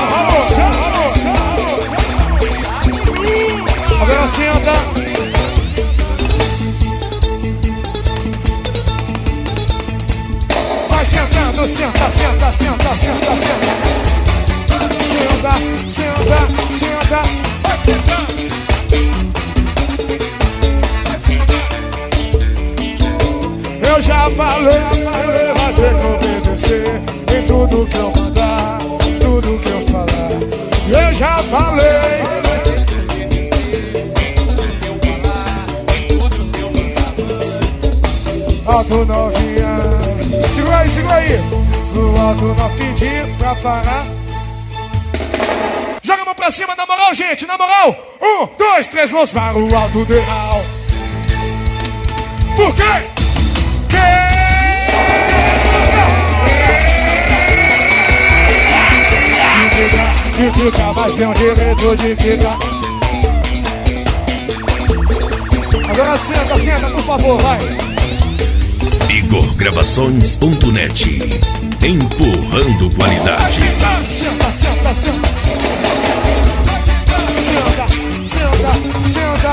Agora senta. Vai sentando, senta, senta, senta, senta, senta. Senta, senta, senta. Vai sentar. Eu já falei, vai ter que obedecer em tudo que eu mandar, tudo que eu falar. Eu já falei. Alto novinha. Segura aí, segura aí. No alto não pedi pra parar. Joga a mão pra cima, na moral, gente, na moral. Um, dois, três, mãos para o alto de rau. Por quê? De ficar, mas tem um direito de ficar. Agora senta, senta, por favor, vai. Igor Gravações ponto net. Empurrando qualidade. Senta, senta, senta. Senta, senta, senta.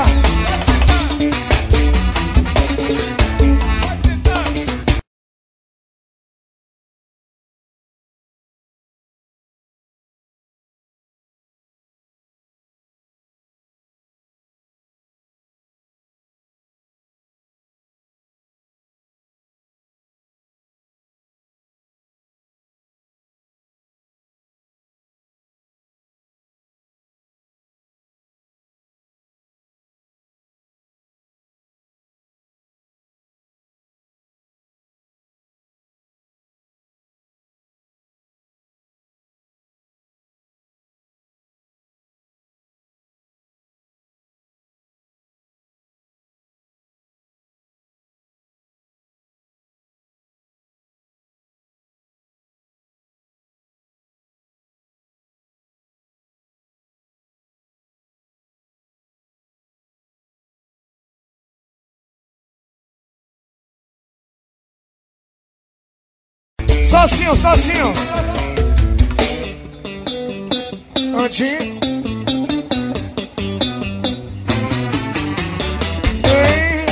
Sozinho, sozinho. Antinho. Ei.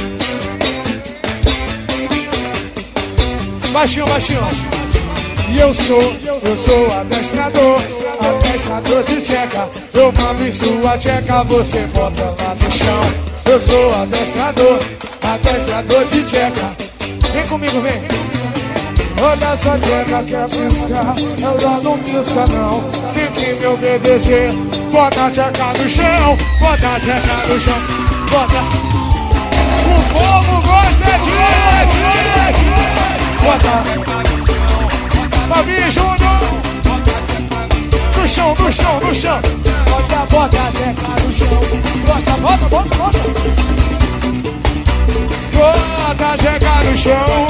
Baixinho, baixinho. E eu sou, eu sou adestrador, adestrador de tcheca. Eu mando em sua tcheca, você bota lá no chão. Eu sou adestrador, adestrador de tcheca. Vem comigo, vem. Olha só, tcheca, quer piscar, ela não pisca não. Tem que me obedecer. Bota a tcheca no chão, bota a tcheca no chão, bota. O povo gosta disso. Bota. Fabi Júnior. No chão, no chão, no chão. Bota, bota a tcheca no chão. Bota, bota, bota, bota. Bota a tcheca no chão.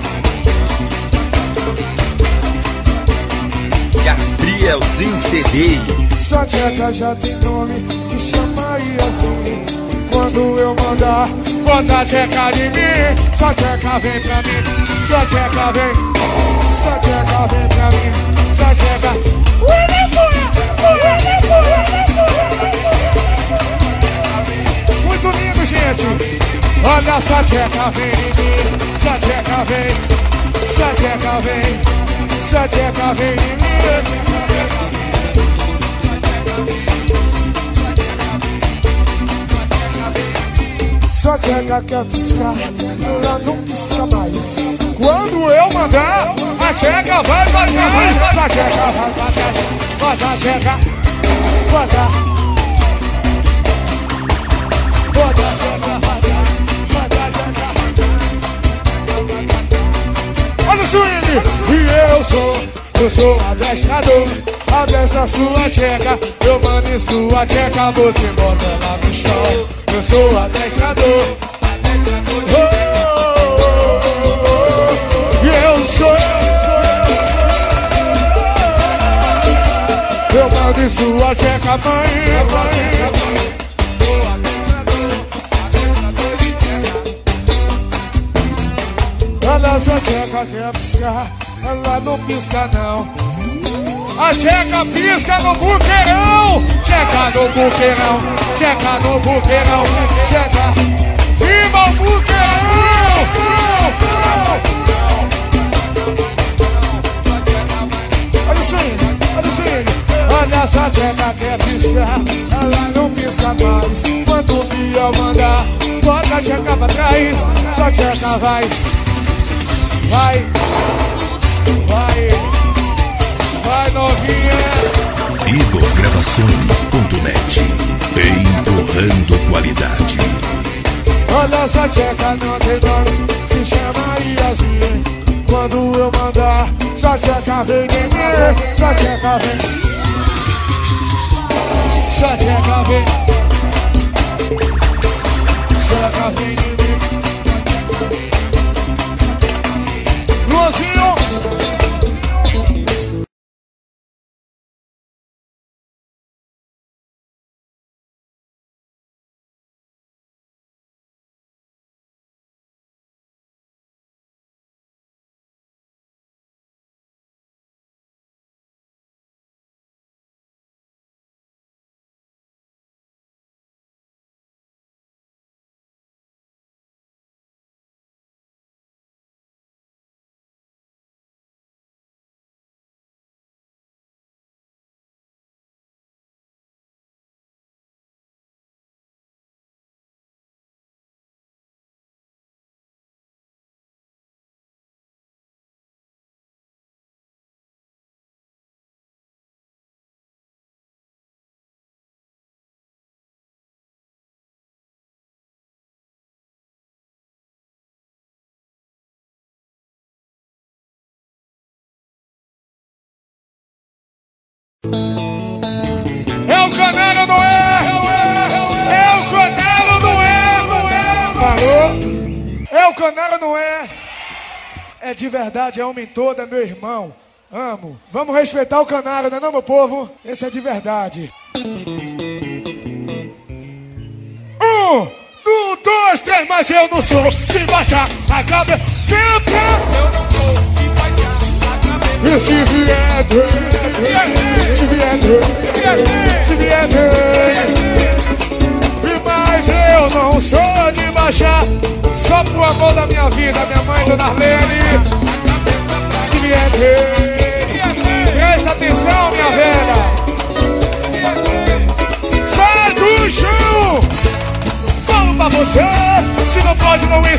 Gabrielzinho C Ds. Sua tcheca já tem nome, se chama Yasmin. Quando eu mandar, bota a tcheca de mim. Sua tcheca vem pra mim, sua tcheca vem. Sua tcheca vem pra mim, sua tcheca. Muito lindo, gente. Olha, sua tcheca vem em mim. Sua tcheca vem, sua tcheca vem. Sua tcheca vem em mim. Sua tcheca quer piscar, ela não pisca mais. Quando eu mandar, a tcheca vai bater. A tcheca vai bater. Bota a tcheca, bota. Bota a tcheca, bota a tcheca. Olha o swing. E eu sou, eu sou adestrador. Adestra sua tcheca, eu mando em sua tcheca, você bota ela no chão. Eu sou adestrador. Oh, oh, oh, oh. E eu sou. Eu mando em sua tcheca, mãe, mãe. Olha, sua tcheca quer piscar, ela não pisca não. A tcheca pisca no buqueirão. Tcheca no buqueirão. Tcheca no buqueirão. Tcheca. Viva o buqueirão. Olha isso aí, olha isso aí. Olha, essa tcheca quer piscar, ela não pisca mais. Quando me eu mandar, bota a tcheca pra trás. Sua tcheca vai. Vai. Vai. Vai, novinha. Igor Gravações ponto net. Empurrando qualidade. Olha, essa tcheca não tem nome, se chama Yasmin. Quando eu mandar, sua tcheca vem em mim. Sua tcheca vem. Sua tcheca vem. Tcheca vem em mim. Luanzinho. É o Canaro, não é? É o Canaro, não é? Não é? Parou? É o Canaro, não é? É de verdade, é homem todo, é meu irmão. Amo. Vamos respeitar o Canaro, não é não, meu povo? Esse é de verdade. Um, um, dois, três, mas eu não sou. Se baixar a cabeça, eu não vou me baixar a cabeça. E se vier trem, se vier trem, se vier trem. Mas eu não sou de baixar, só pro amor da minha vida, minha mãe, Dona Arlene. Se vier trem, presta atenção, minha velha. Sai do chão. Falo pra você, se não pode, não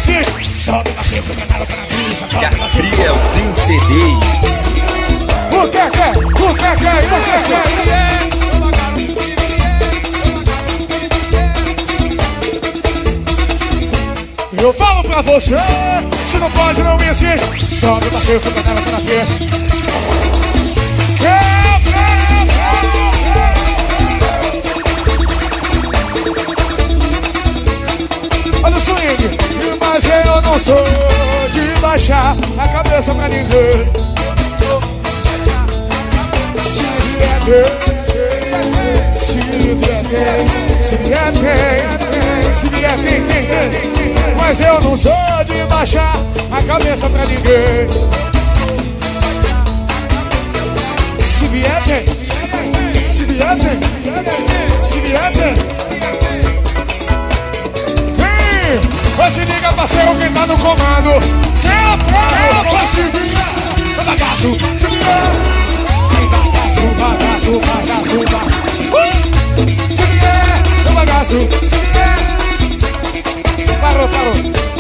Gabrielzinho C Ds. O que que é? O que que é? O que que é? Eu falo pra você, se não pode não me insiste. Sobe, bateu, foi pra cara, tá na pista. Olha o swing. Mas eu não sou de baixar a cabeça pra ninguém. Se vier tem, se vier tem, se vier tem, se vier tem, tem, tem. Mas eu não sou de baixar a cabeça pra ninguém. Se vier tem, se vier tem, se vier tem. Vem, se liga parceiro quem tá no comando. Quem é pra se liga, é bagaço, se liga. Bagaço, bagaço, bagaço, bagaço. Se liga, é bagaço, se liga. Parou, parou.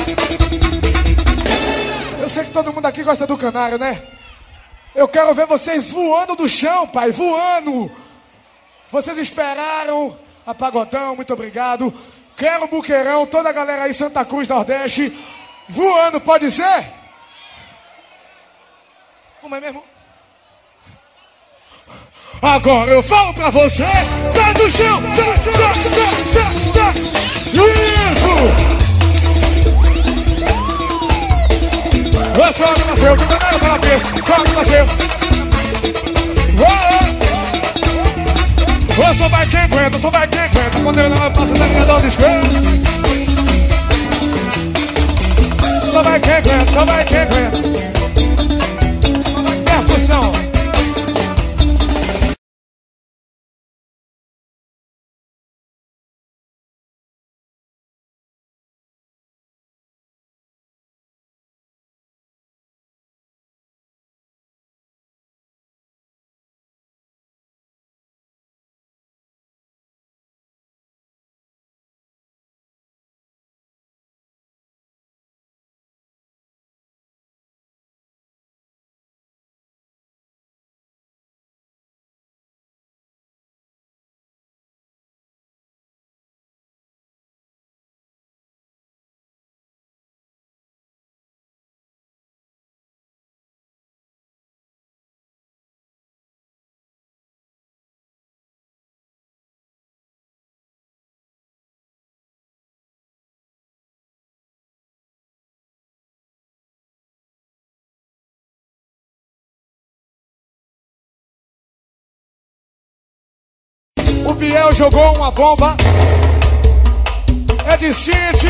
Eu sei que todo mundo aqui gosta do canário, né? Eu quero ver vocês voando do chão, pai, voando. Vocês esperaram a Pagodão, muito obrigado. Quero Buqueirão, toda a galera aí, Santa Cruz, Nordeste, voando, pode ser? Como é mesmo? Agora eu falo pra você, sai do chão, sai, sai, sai, sai, sai. Isso! Eu sou o nasceu, que também tá na pista, só que nasceu. Eu só vai quem aguenta, só vai quem aguenta. Quando ele não passa na linha do esquerdo. Só vai quem aguenta, só vai quem aguenta. Percussão. O Biel jogou uma bomba. É de City.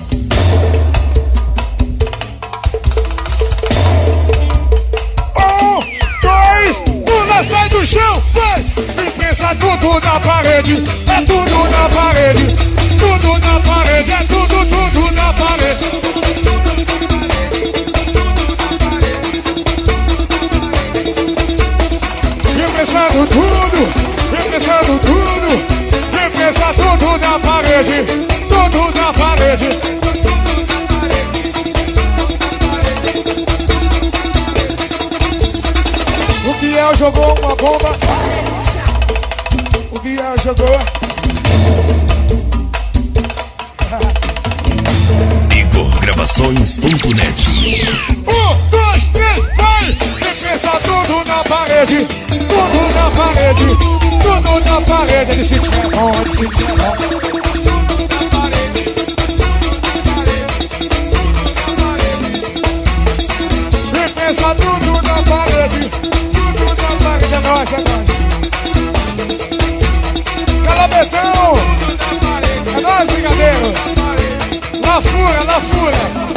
Um, dois, pula, sai do chão, vai! E pensa tudo na parede. É tudo na parede. Tudo na parede. É tudo, tudo na parede. E pensando tudo. Vem pensando tudo, vem pensar tudo na parede, tudo na parede. O Biel jogou uma bomba. O Biel jogou. Igor Gravações ponto net. Um, dois, três, vai! Vem pensar tudo na parede, tudo na parede. Tudo na parede, ele se tiver bom, ele se tiver bom. Tudo na parede, tudo na parede. E pensa tudo na parede, tudo na parede, é nóis, é nóis. Calabetão, é nóis, brigadeiro. La fura, la fura.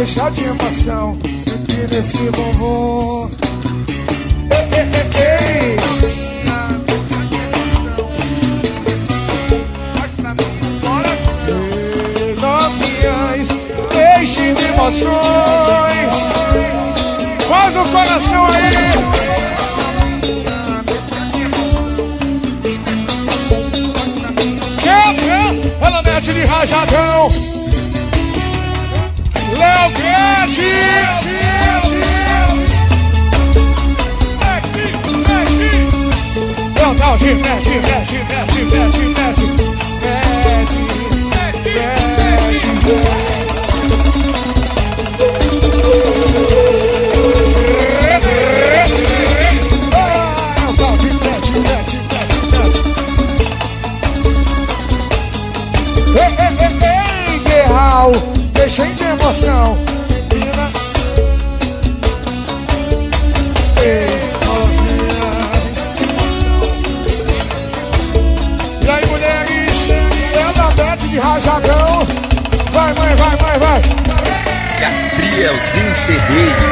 deixar de emoção. Aqui nesse bumbum. Ei, ei, ei, ei. Ei, novinhas, deixe de emoções. Faz o coração aí. Ela mete de rajadão. Léo Grande. Não, não, de mete, mete, mete, mete, mete. Mete, mete, deixei de emoção, menina. Ei, novinhas. E aí, mulheres, ela mete de rajadão. Vai, mãe, vai, vai, vai. Gabrielzinho C Ds.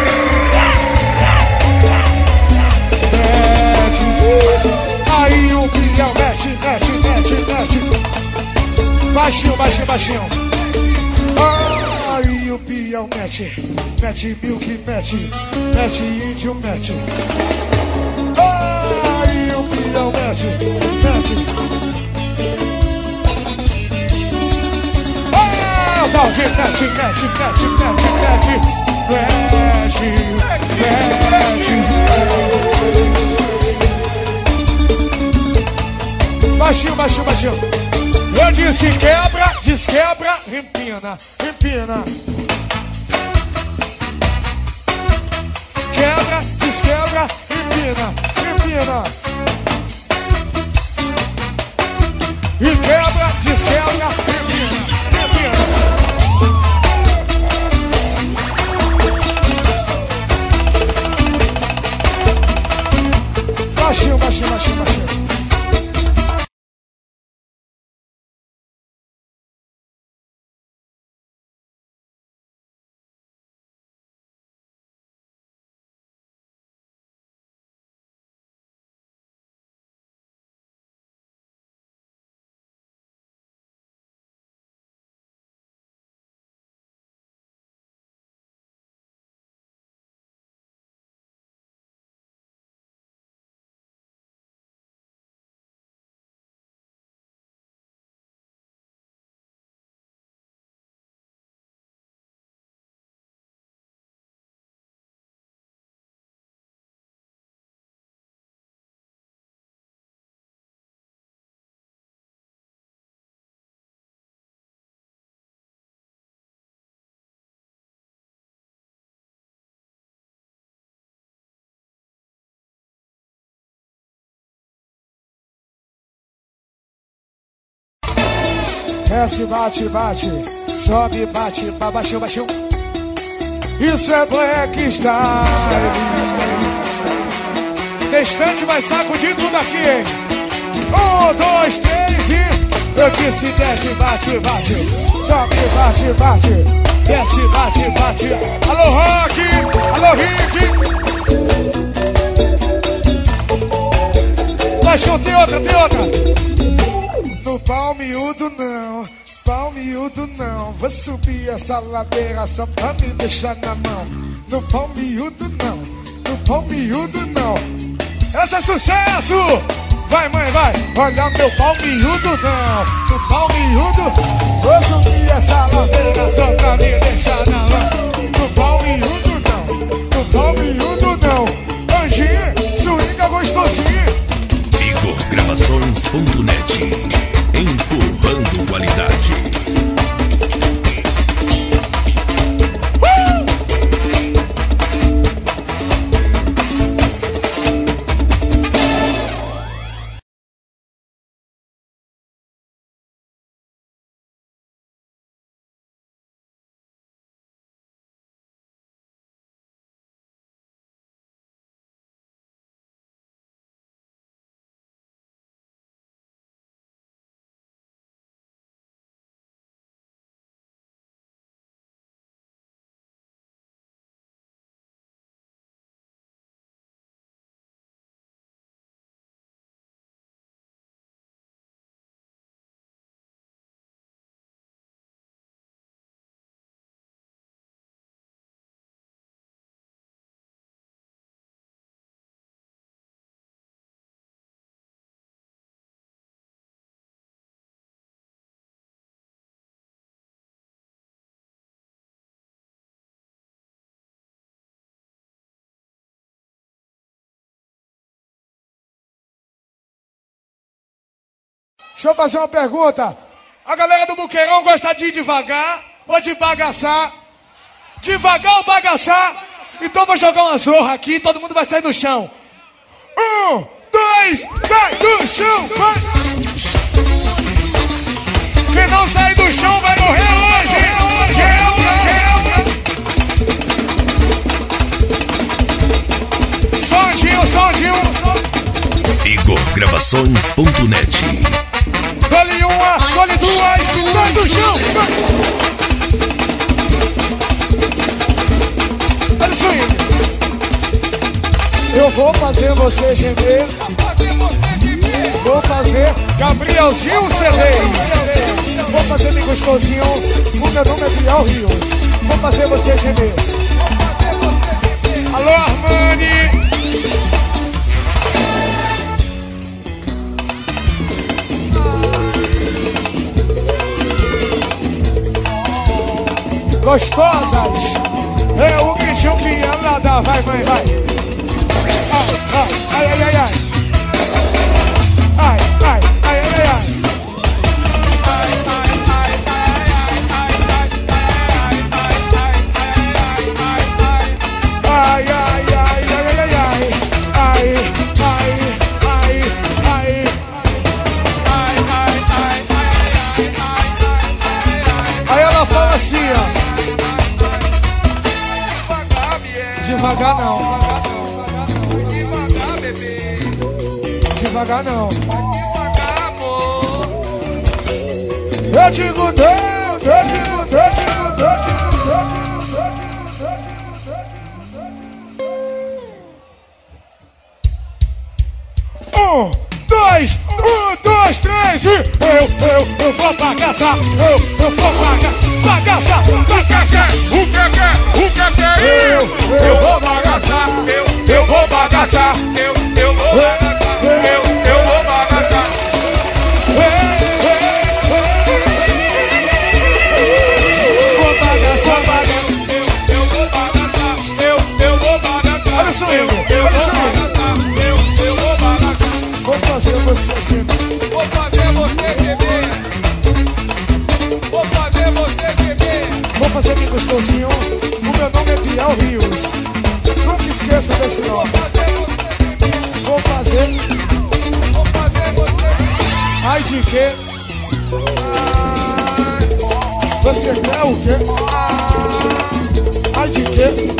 Mete. Aí o Biel mete, mete, mete, mete. Baixinho, baixinho, baixinho. Aí o Biel mete, mete milk, mete, mete índio, mete. Aí o Biel mete, mete. Ah, o Valdir mete, mete, mete, mete, mete. Mete, mete. Baixinho, baixinho, baixinho. Eu disse quebra, desquebra, empina, empina. Quebra, desquebra, empina, empina. E quebra, desquebra, empina, empina. Baixinho, baixinho, baixinho, baixinho. Desce, bate, bate, sobe, bate, baixinho, baixinho. Isso é Black Style. Destante vai sacudir tudo aqui, hein? Um, dois, três e... Eu disse desce, bate, bate, sobe, bate, bate, desce, bate, bate. Alô, Rock! Alô, Rick! Baixou, tem outra, tem outra. No pau miúdo não, pau miúdo não. Vou subir essa ladeira só pra me deixar na mão. No pau miúdo não, no pau miúdo não. Esse é sucesso! Vai, mãe, vai! Olha meu pau miúdo não, no pau miúdo. Vou subir essa ladeira só pra me deixar na mão. No pau miúdo não, no pau miúdo não. Anjinho, swinga gostosinho. Igor Gravações ponto net. Empurrando qualidade. Deixa eu fazer uma pergunta. A galera do Buqueirão gosta de ir devagar ou de bagaçar? Devagar ou bagaçar? Então vou jogar uma zorra aqui e todo mundo vai sair do chão. Um, dois, sai do chão, vai! Quem não sair do chão vai morrer hoje! Geral, geral! Sondinho, sondinho! Igor Gravações ponto net. Dole uma, dole duas, sai do chão! Olha isso aí! Eu vou fazer você gemer. Vou fazer Gabrielzinho C D. Vou fazer bem gostosinho. O meu nome é Biel Rios. Vou fazer você gemer. Alô, Armani! Gostosas! É o bicho que ela dá. Vai, vai, vai! Ai, ai, ai, ai! Ai, ai, ai, ai, ai! Ai, ai, ai, ai, ai, ai! Ai, ai, ai, ai! Aí ela fala assim, ó. Devagar não. Devagar, bebê. Devagar não. Devagar, amor. Eu digo não, eu digo, eu digo, eu digo, eu digo. Um, dois, um, dois, três e eu, eu, eu vou bagaçar, eu, eu vou bagaçar, bagaçar, bagaçar. O que é, o que é Eu, eu vou bagaçar, Eu, eu vou bagaçar, eu, eu vou bagaçar. Eu, eu vou bagaçar. vou bagaçar, bagaçar. Eu, eu vou bagaçar. Eu, eu vou bagaçar. Olha isso aí, Eu, eu olha vou isso aí. bagaçar. Eu, eu vou bagaçar. Vou fazer você gemer. Vou fazer você gemer. Vou fazer você gemer. Vou fazer bem gostosinho. O meu nome é Biel Rios. Nunca esqueça desse nome. Vou fazer. Vou fazer você gemer. Ai de quê? Você quer o quê? Ai de quê?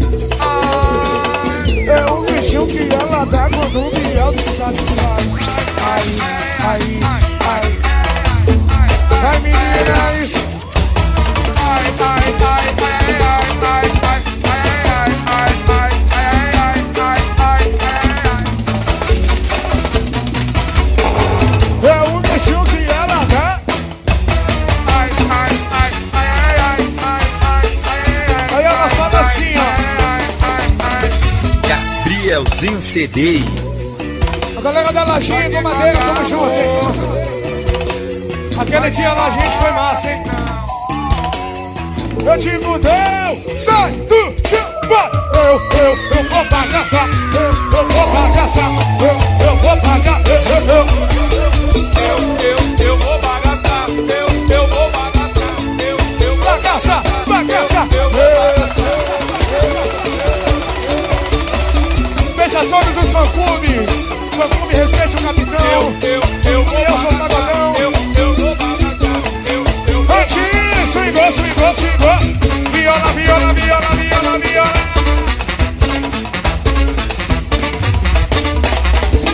É um bichinho que ela dá quando o Biel se satisfaz. Ai, ai, ai. Vai, meninas. Ai, ai, ai, ai, ai, ai, ai, ai, ai, ai, ai, ai, ai, ai. É um bichinho que ela dá. Ai, ai, ai, ai, ai, ai, ai, ai. Aí ela fala assim, ó. Gabrielzinho C Ds. A galera da Lajinha com madeira, tamo junto, hein? Aquele dia lá a gente foi massa, hein? Eu digo não, sai do chão, vai! Eu, eu, eu vou bagaçar, eu, eu vou bagaçar, eu, eu vou bagaçar, eu, eu, eu. Eu, eu, eu vou bagaçar, eu, eu vou bagaçar, eu, eu vou Bagaçar, bagaçar, eu Veja todos os fã-clubes. Fã-clube, respeite o capitão. eu, eu vou Eu sou o pagodão. eu, eu vou bagaçar, eu, eu vou Antes, swingou, swingou, swingou. Viola, viola, viola, viola, viola.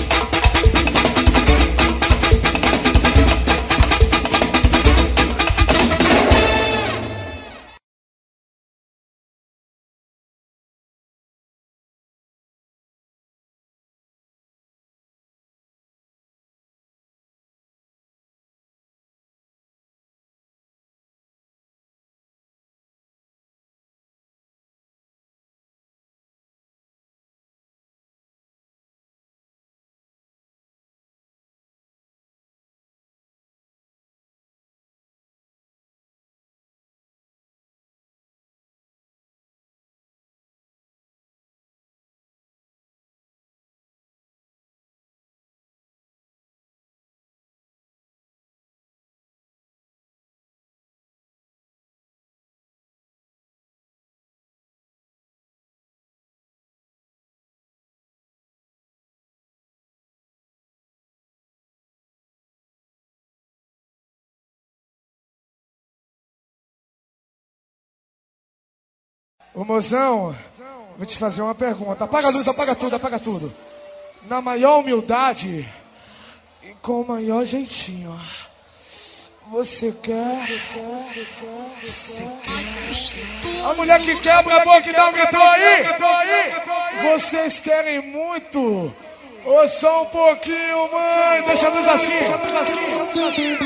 Ô mozão, vou te fazer uma pergunta. Apaga a luz, apaga tudo, apaga tudo. Na maior humildade e com o maior jeitinho. Você quer? Você quer? Você quer? A mulher que quebra a boca e dá um grito aí. Vocês querem muito? Ou só um pouquinho, mãe? Deixa a luz assim, deixa a luz assim.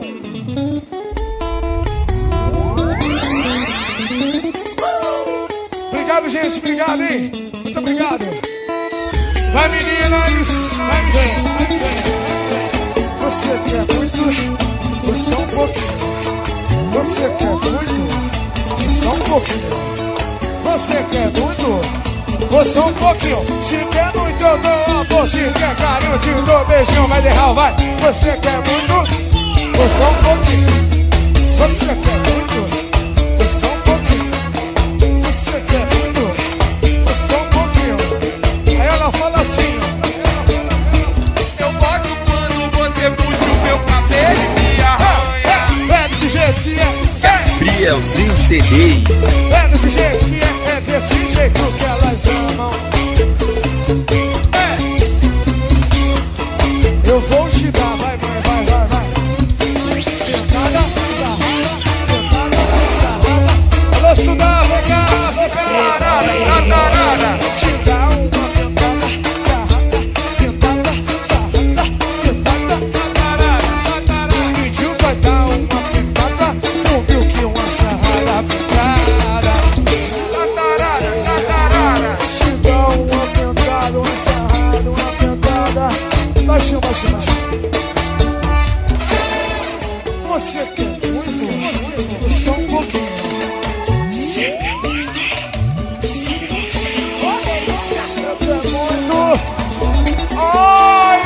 Obrigado, gente, obrigado, hein? Muito obrigado. Vai, meninas, vai, vem, vai, vem. Você quer muito? Ou só um pouquinho? Você quer muito? Ou só um pouquinho? Você quer muito? Ou só um pouquinho? Se quer muito, eu dou amor. Se quer carinho, eu te dou beijão. Vai derrar, vai. Você quer muito? Ou só um pouquinho? Você quer muito? Ou só um pouquinho? Você quer muito? Ou só um pouquinho? Aí ela fala assim: eu gosto quando você puxa o meu cabelo e me arranha. É desse jeito que é. Brielzinho C Ds. É desse jeito que é. É desse jeito que elas amam. É. Eu vou te dar, vai, vai, vai, vai, vai. Tentada, sarrada, tentada, sarrada. Alô, estudar, vem cá, vem cá. Tatarara. Te dá uma tentada, sarrada, tentada, sarrada, tentada. Pediu, vai dar uma tentada. Ouviu que uma sarrada pintada. Tatarara, tatarara. Te dá uma tentada, uma sarrada, uma tentada. Baixinho, baixinho, baixinho. Você quer muito? Só um pouquinho. Você quer muito? Só um pouquinho. Você quer muito? Ai,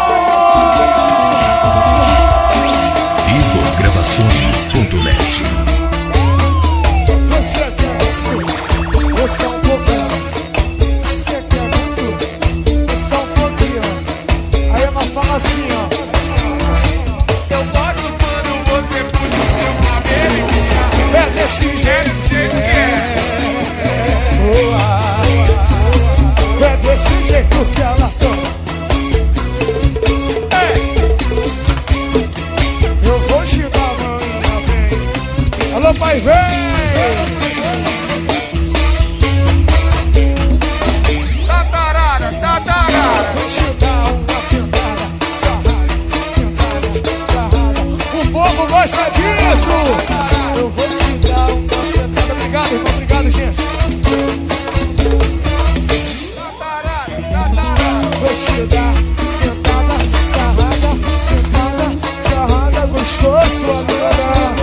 igor gravações ponto net. você quer muito? Ou só um pouquinho? Você quer muito? Ou só um pouquinho? Aí ela fala assim, ó. Eu gosto quando você puxa o meu cabelo e me arranha. É desse jeito que é. É desse jeito que ela toma. Eu vou te dar, manhã, vem. Alô, pai, vem. Tatarara, tatarara. Vou te dar uma tentada, sarrada, tentada, sarrada. O povo gosta disso. Eu vou te dar uma tentada. Obrigado, irmão, obrigado, gente. Tatarara, tatarara. Vou te dar tentada, sarrada, tentada, sarrada. Gostou, sua amiga?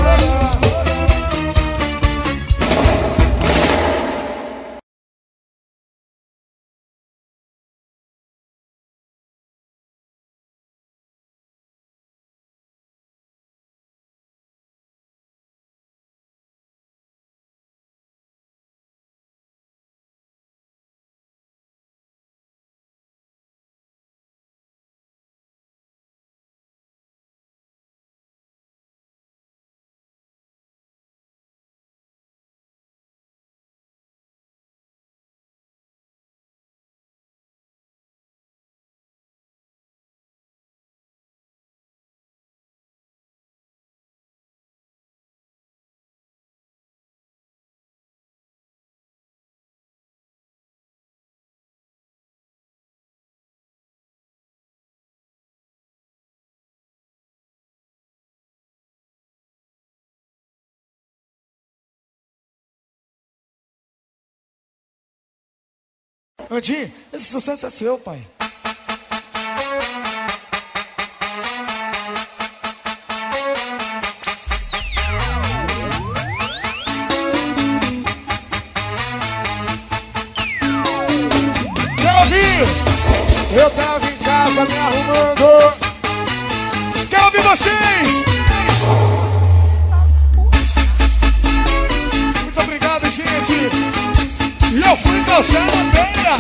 Andinho, esse sucesso é seu, pai. Quer ouvir? Eu tava em casa me arrumando. Quer ouvir vocês? Muito obrigado, gente. E eu fui calçar a peia.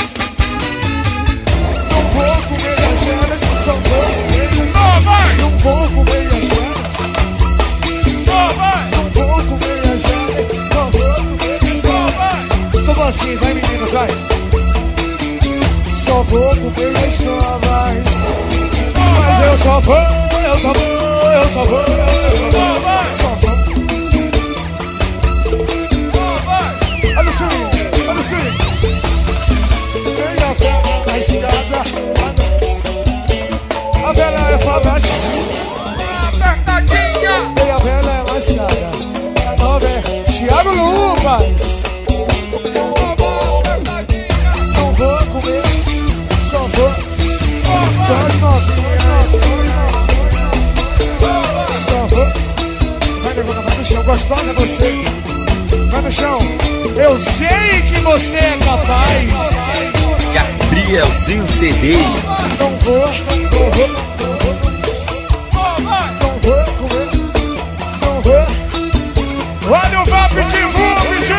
Um pouco meia janas, só um pouco meia. Só vai! Um pouco meia janas. Só vai! Um pouco meia janas, só um pouco meia. Só vai! vou comer as novas. Mas eu só vou, eu só vou, eu só vou, eu só vou, só vou. Olha o swing, olha o swing. Vem a vela na escada. A vela é fantástica. Apertadinha. Vem a vela é na escada. A nova é Thiago Luvas. Não vou comer, só vou. Só as novinhas. Só vou. Vai levando, vai no chão. Gostosa é você. Vai no chão. Eu sei que você é capaz. Gabrielzinho C Ds. Não vou, não vou, não vou. Não vou comer, não vou. Olha o Vap de Vap.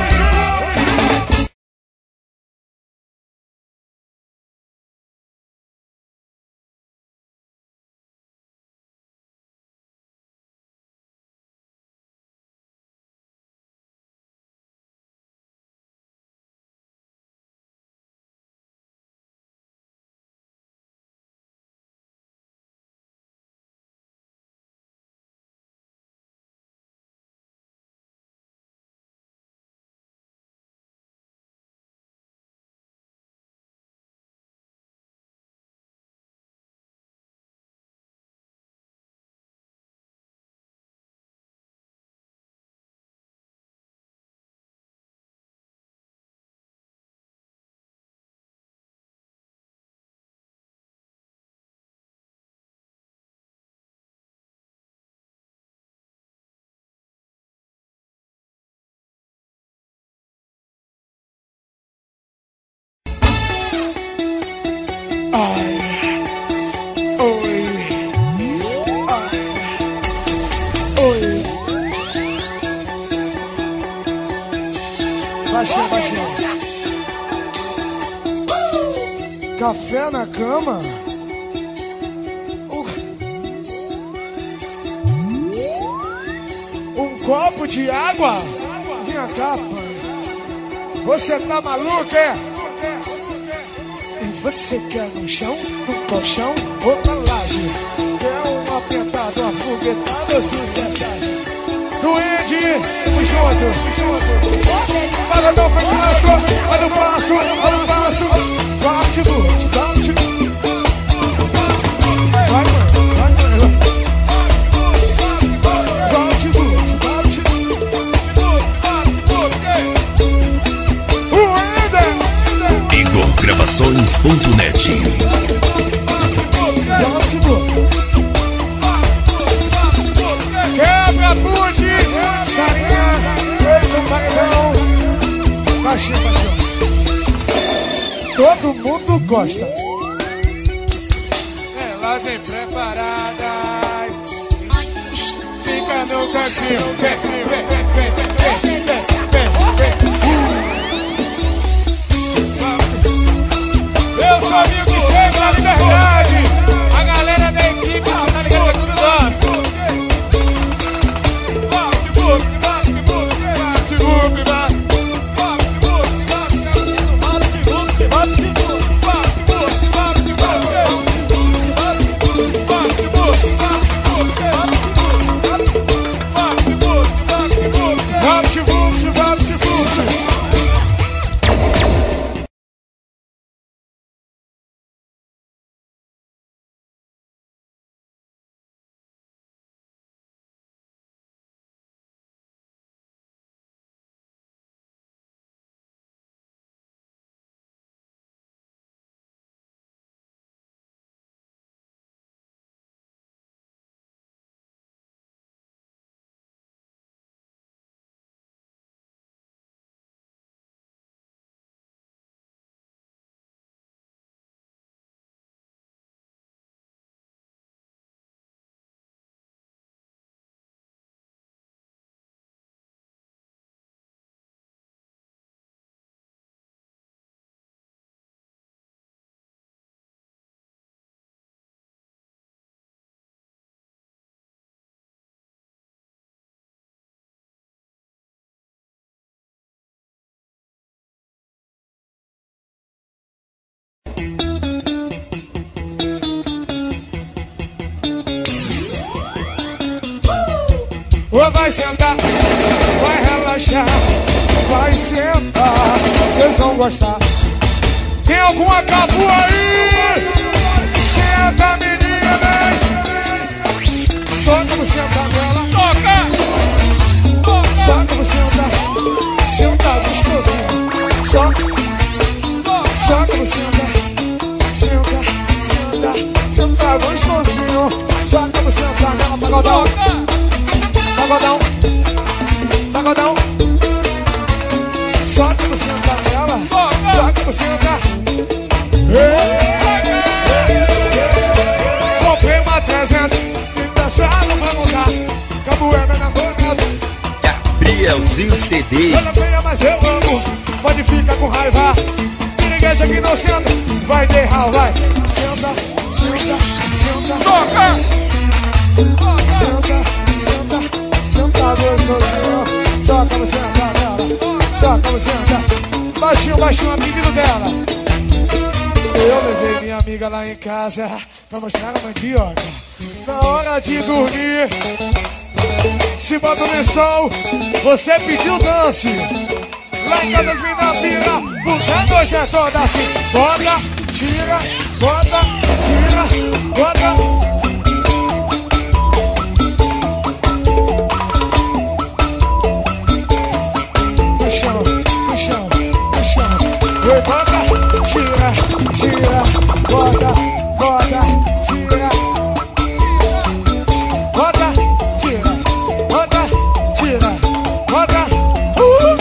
Ai, oi, ai, oi. Baixinho, baixinho. Café na cama? Uh. Um copo de água? Vinha cá, pai. Você tá maluco, é? Você quer no chão, no colchão ou na laje? Quer um apertado, uma foguetada, sucessagem? Duende, fui junto, fui junto. Para não foi passo, olha o passo, olha o passo. Bate do, bate do. Vai, mano, vai, mano. Bate do, bate do. O Ender. Igor Gravações ponto net. Quebra, putz, sarinha, feito um paredão. Baixinho, baixinho. Todo mundo gosta. Elas vêm preparadas. Fica no cantinho, vem, vem, vem, vem, vem, vem, vem, eu sou amigo que chega na liberdade. A galera da equipe, você tá ligado que é tudo nosso. Bate, bate, bate, bate, bate, bate, bate. Bate, vai sentar, vai relaxar, vai sentar, vocês vão gostar. Tem alguma capu aí? Senta, meninas. Soca no senta dela. Toca! Soca no senta. Senta gostosinho. Soca. Soca no senta. Senta, senta, senta gostosinho. Soca no senta dela. Pagodão. Pagodão. Pagodão. Soca no senta dela. Soca no senta. Comprei uma trezentos e dançando pra montar Cabué na namorada. Gabrielzinho C D. Ela feia, mas eu amo. Pode ficar com raiva. Ninguém que não senta. Vai derrar, vai. Senta, senta, senta. Toca! Senta, senta, senta gostosinho. Soca no senta dela. Soca no senta. Baixinho, baixinho, a pedido dela. Eu levei minha amiga lá em casa pra mostrar a mandioca. Na hora de dormir, se bota o lençol, você pediu dance. Lá em casa as meninas pira, porque a noite é toda assim. Bota, tira, bota, tira, bota. No chão, no chão, no chão. E bota, tira, tira, bota, bota, tira. Bota, tira, bota, tira, bota. Uh!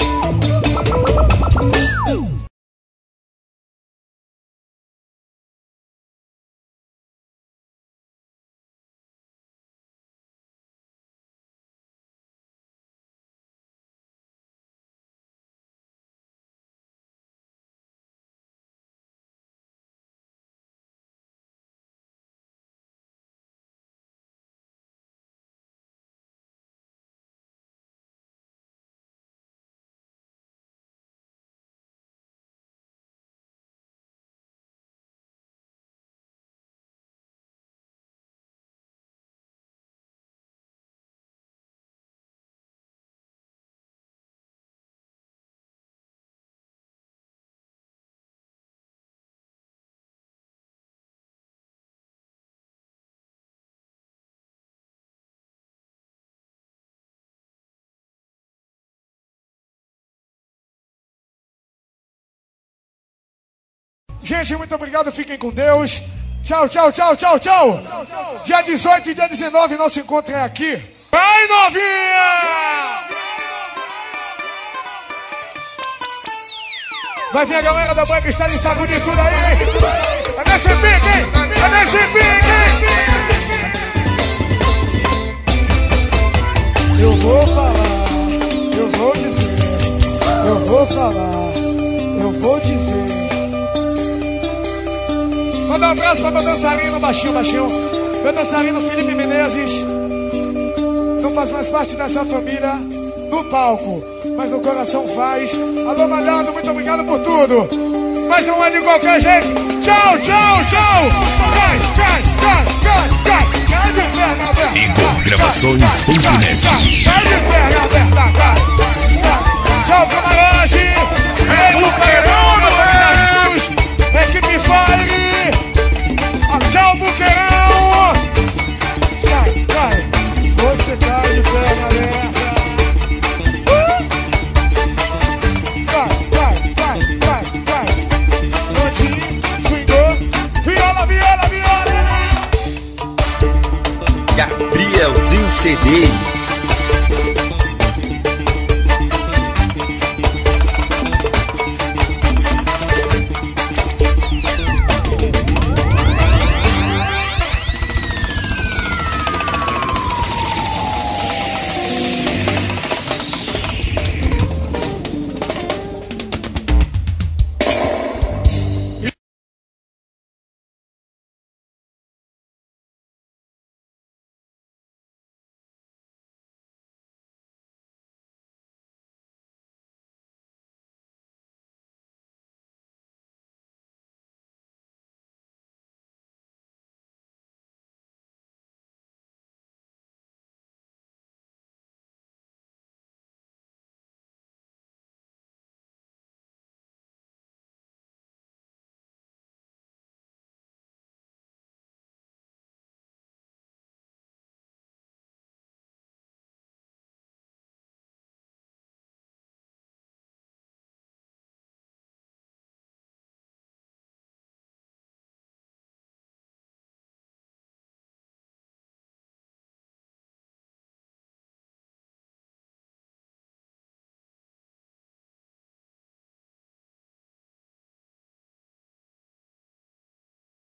Gente, muito obrigado, fiquem com Deus. Tchau, tchau, tchau, tchau, tchau. Dia dezoito e dia dezenove, nosso encontro é aqui. Vai, novinha! Vai vir a galera da banca, está de saúde e tudo aí. Cadê esse pique, hein? Cadê esse pique, hein? Eu vou falar, eu vou dizer, eu vou falar, eu vou dizer. Manda um abraço para meu dançarino, baixinho, baixinho. Meu dançarino Felipe Menezes. Não faz mais parte dessa família no palco, mas no coração faz. Alô, malhado, muito obrigado por tudo. Mas não é de qualquer jeito. Tchau, tchau, tchau. Cai, cai, cai, cai, cai. Cai de perna aberta. Igor Gravações ponto net. Cai de perna aberta, cai. Tchau, camarote. Ei, Buqueirão, meus amigos. Equipe Fire. Tchau, Buqueirão! Cai, cai! Você cai de perna aberta! Uh! Cai, cai, cai, cai, cai! Pontinho, swingou! Viola, viola, viola! Gabrielzinho C D.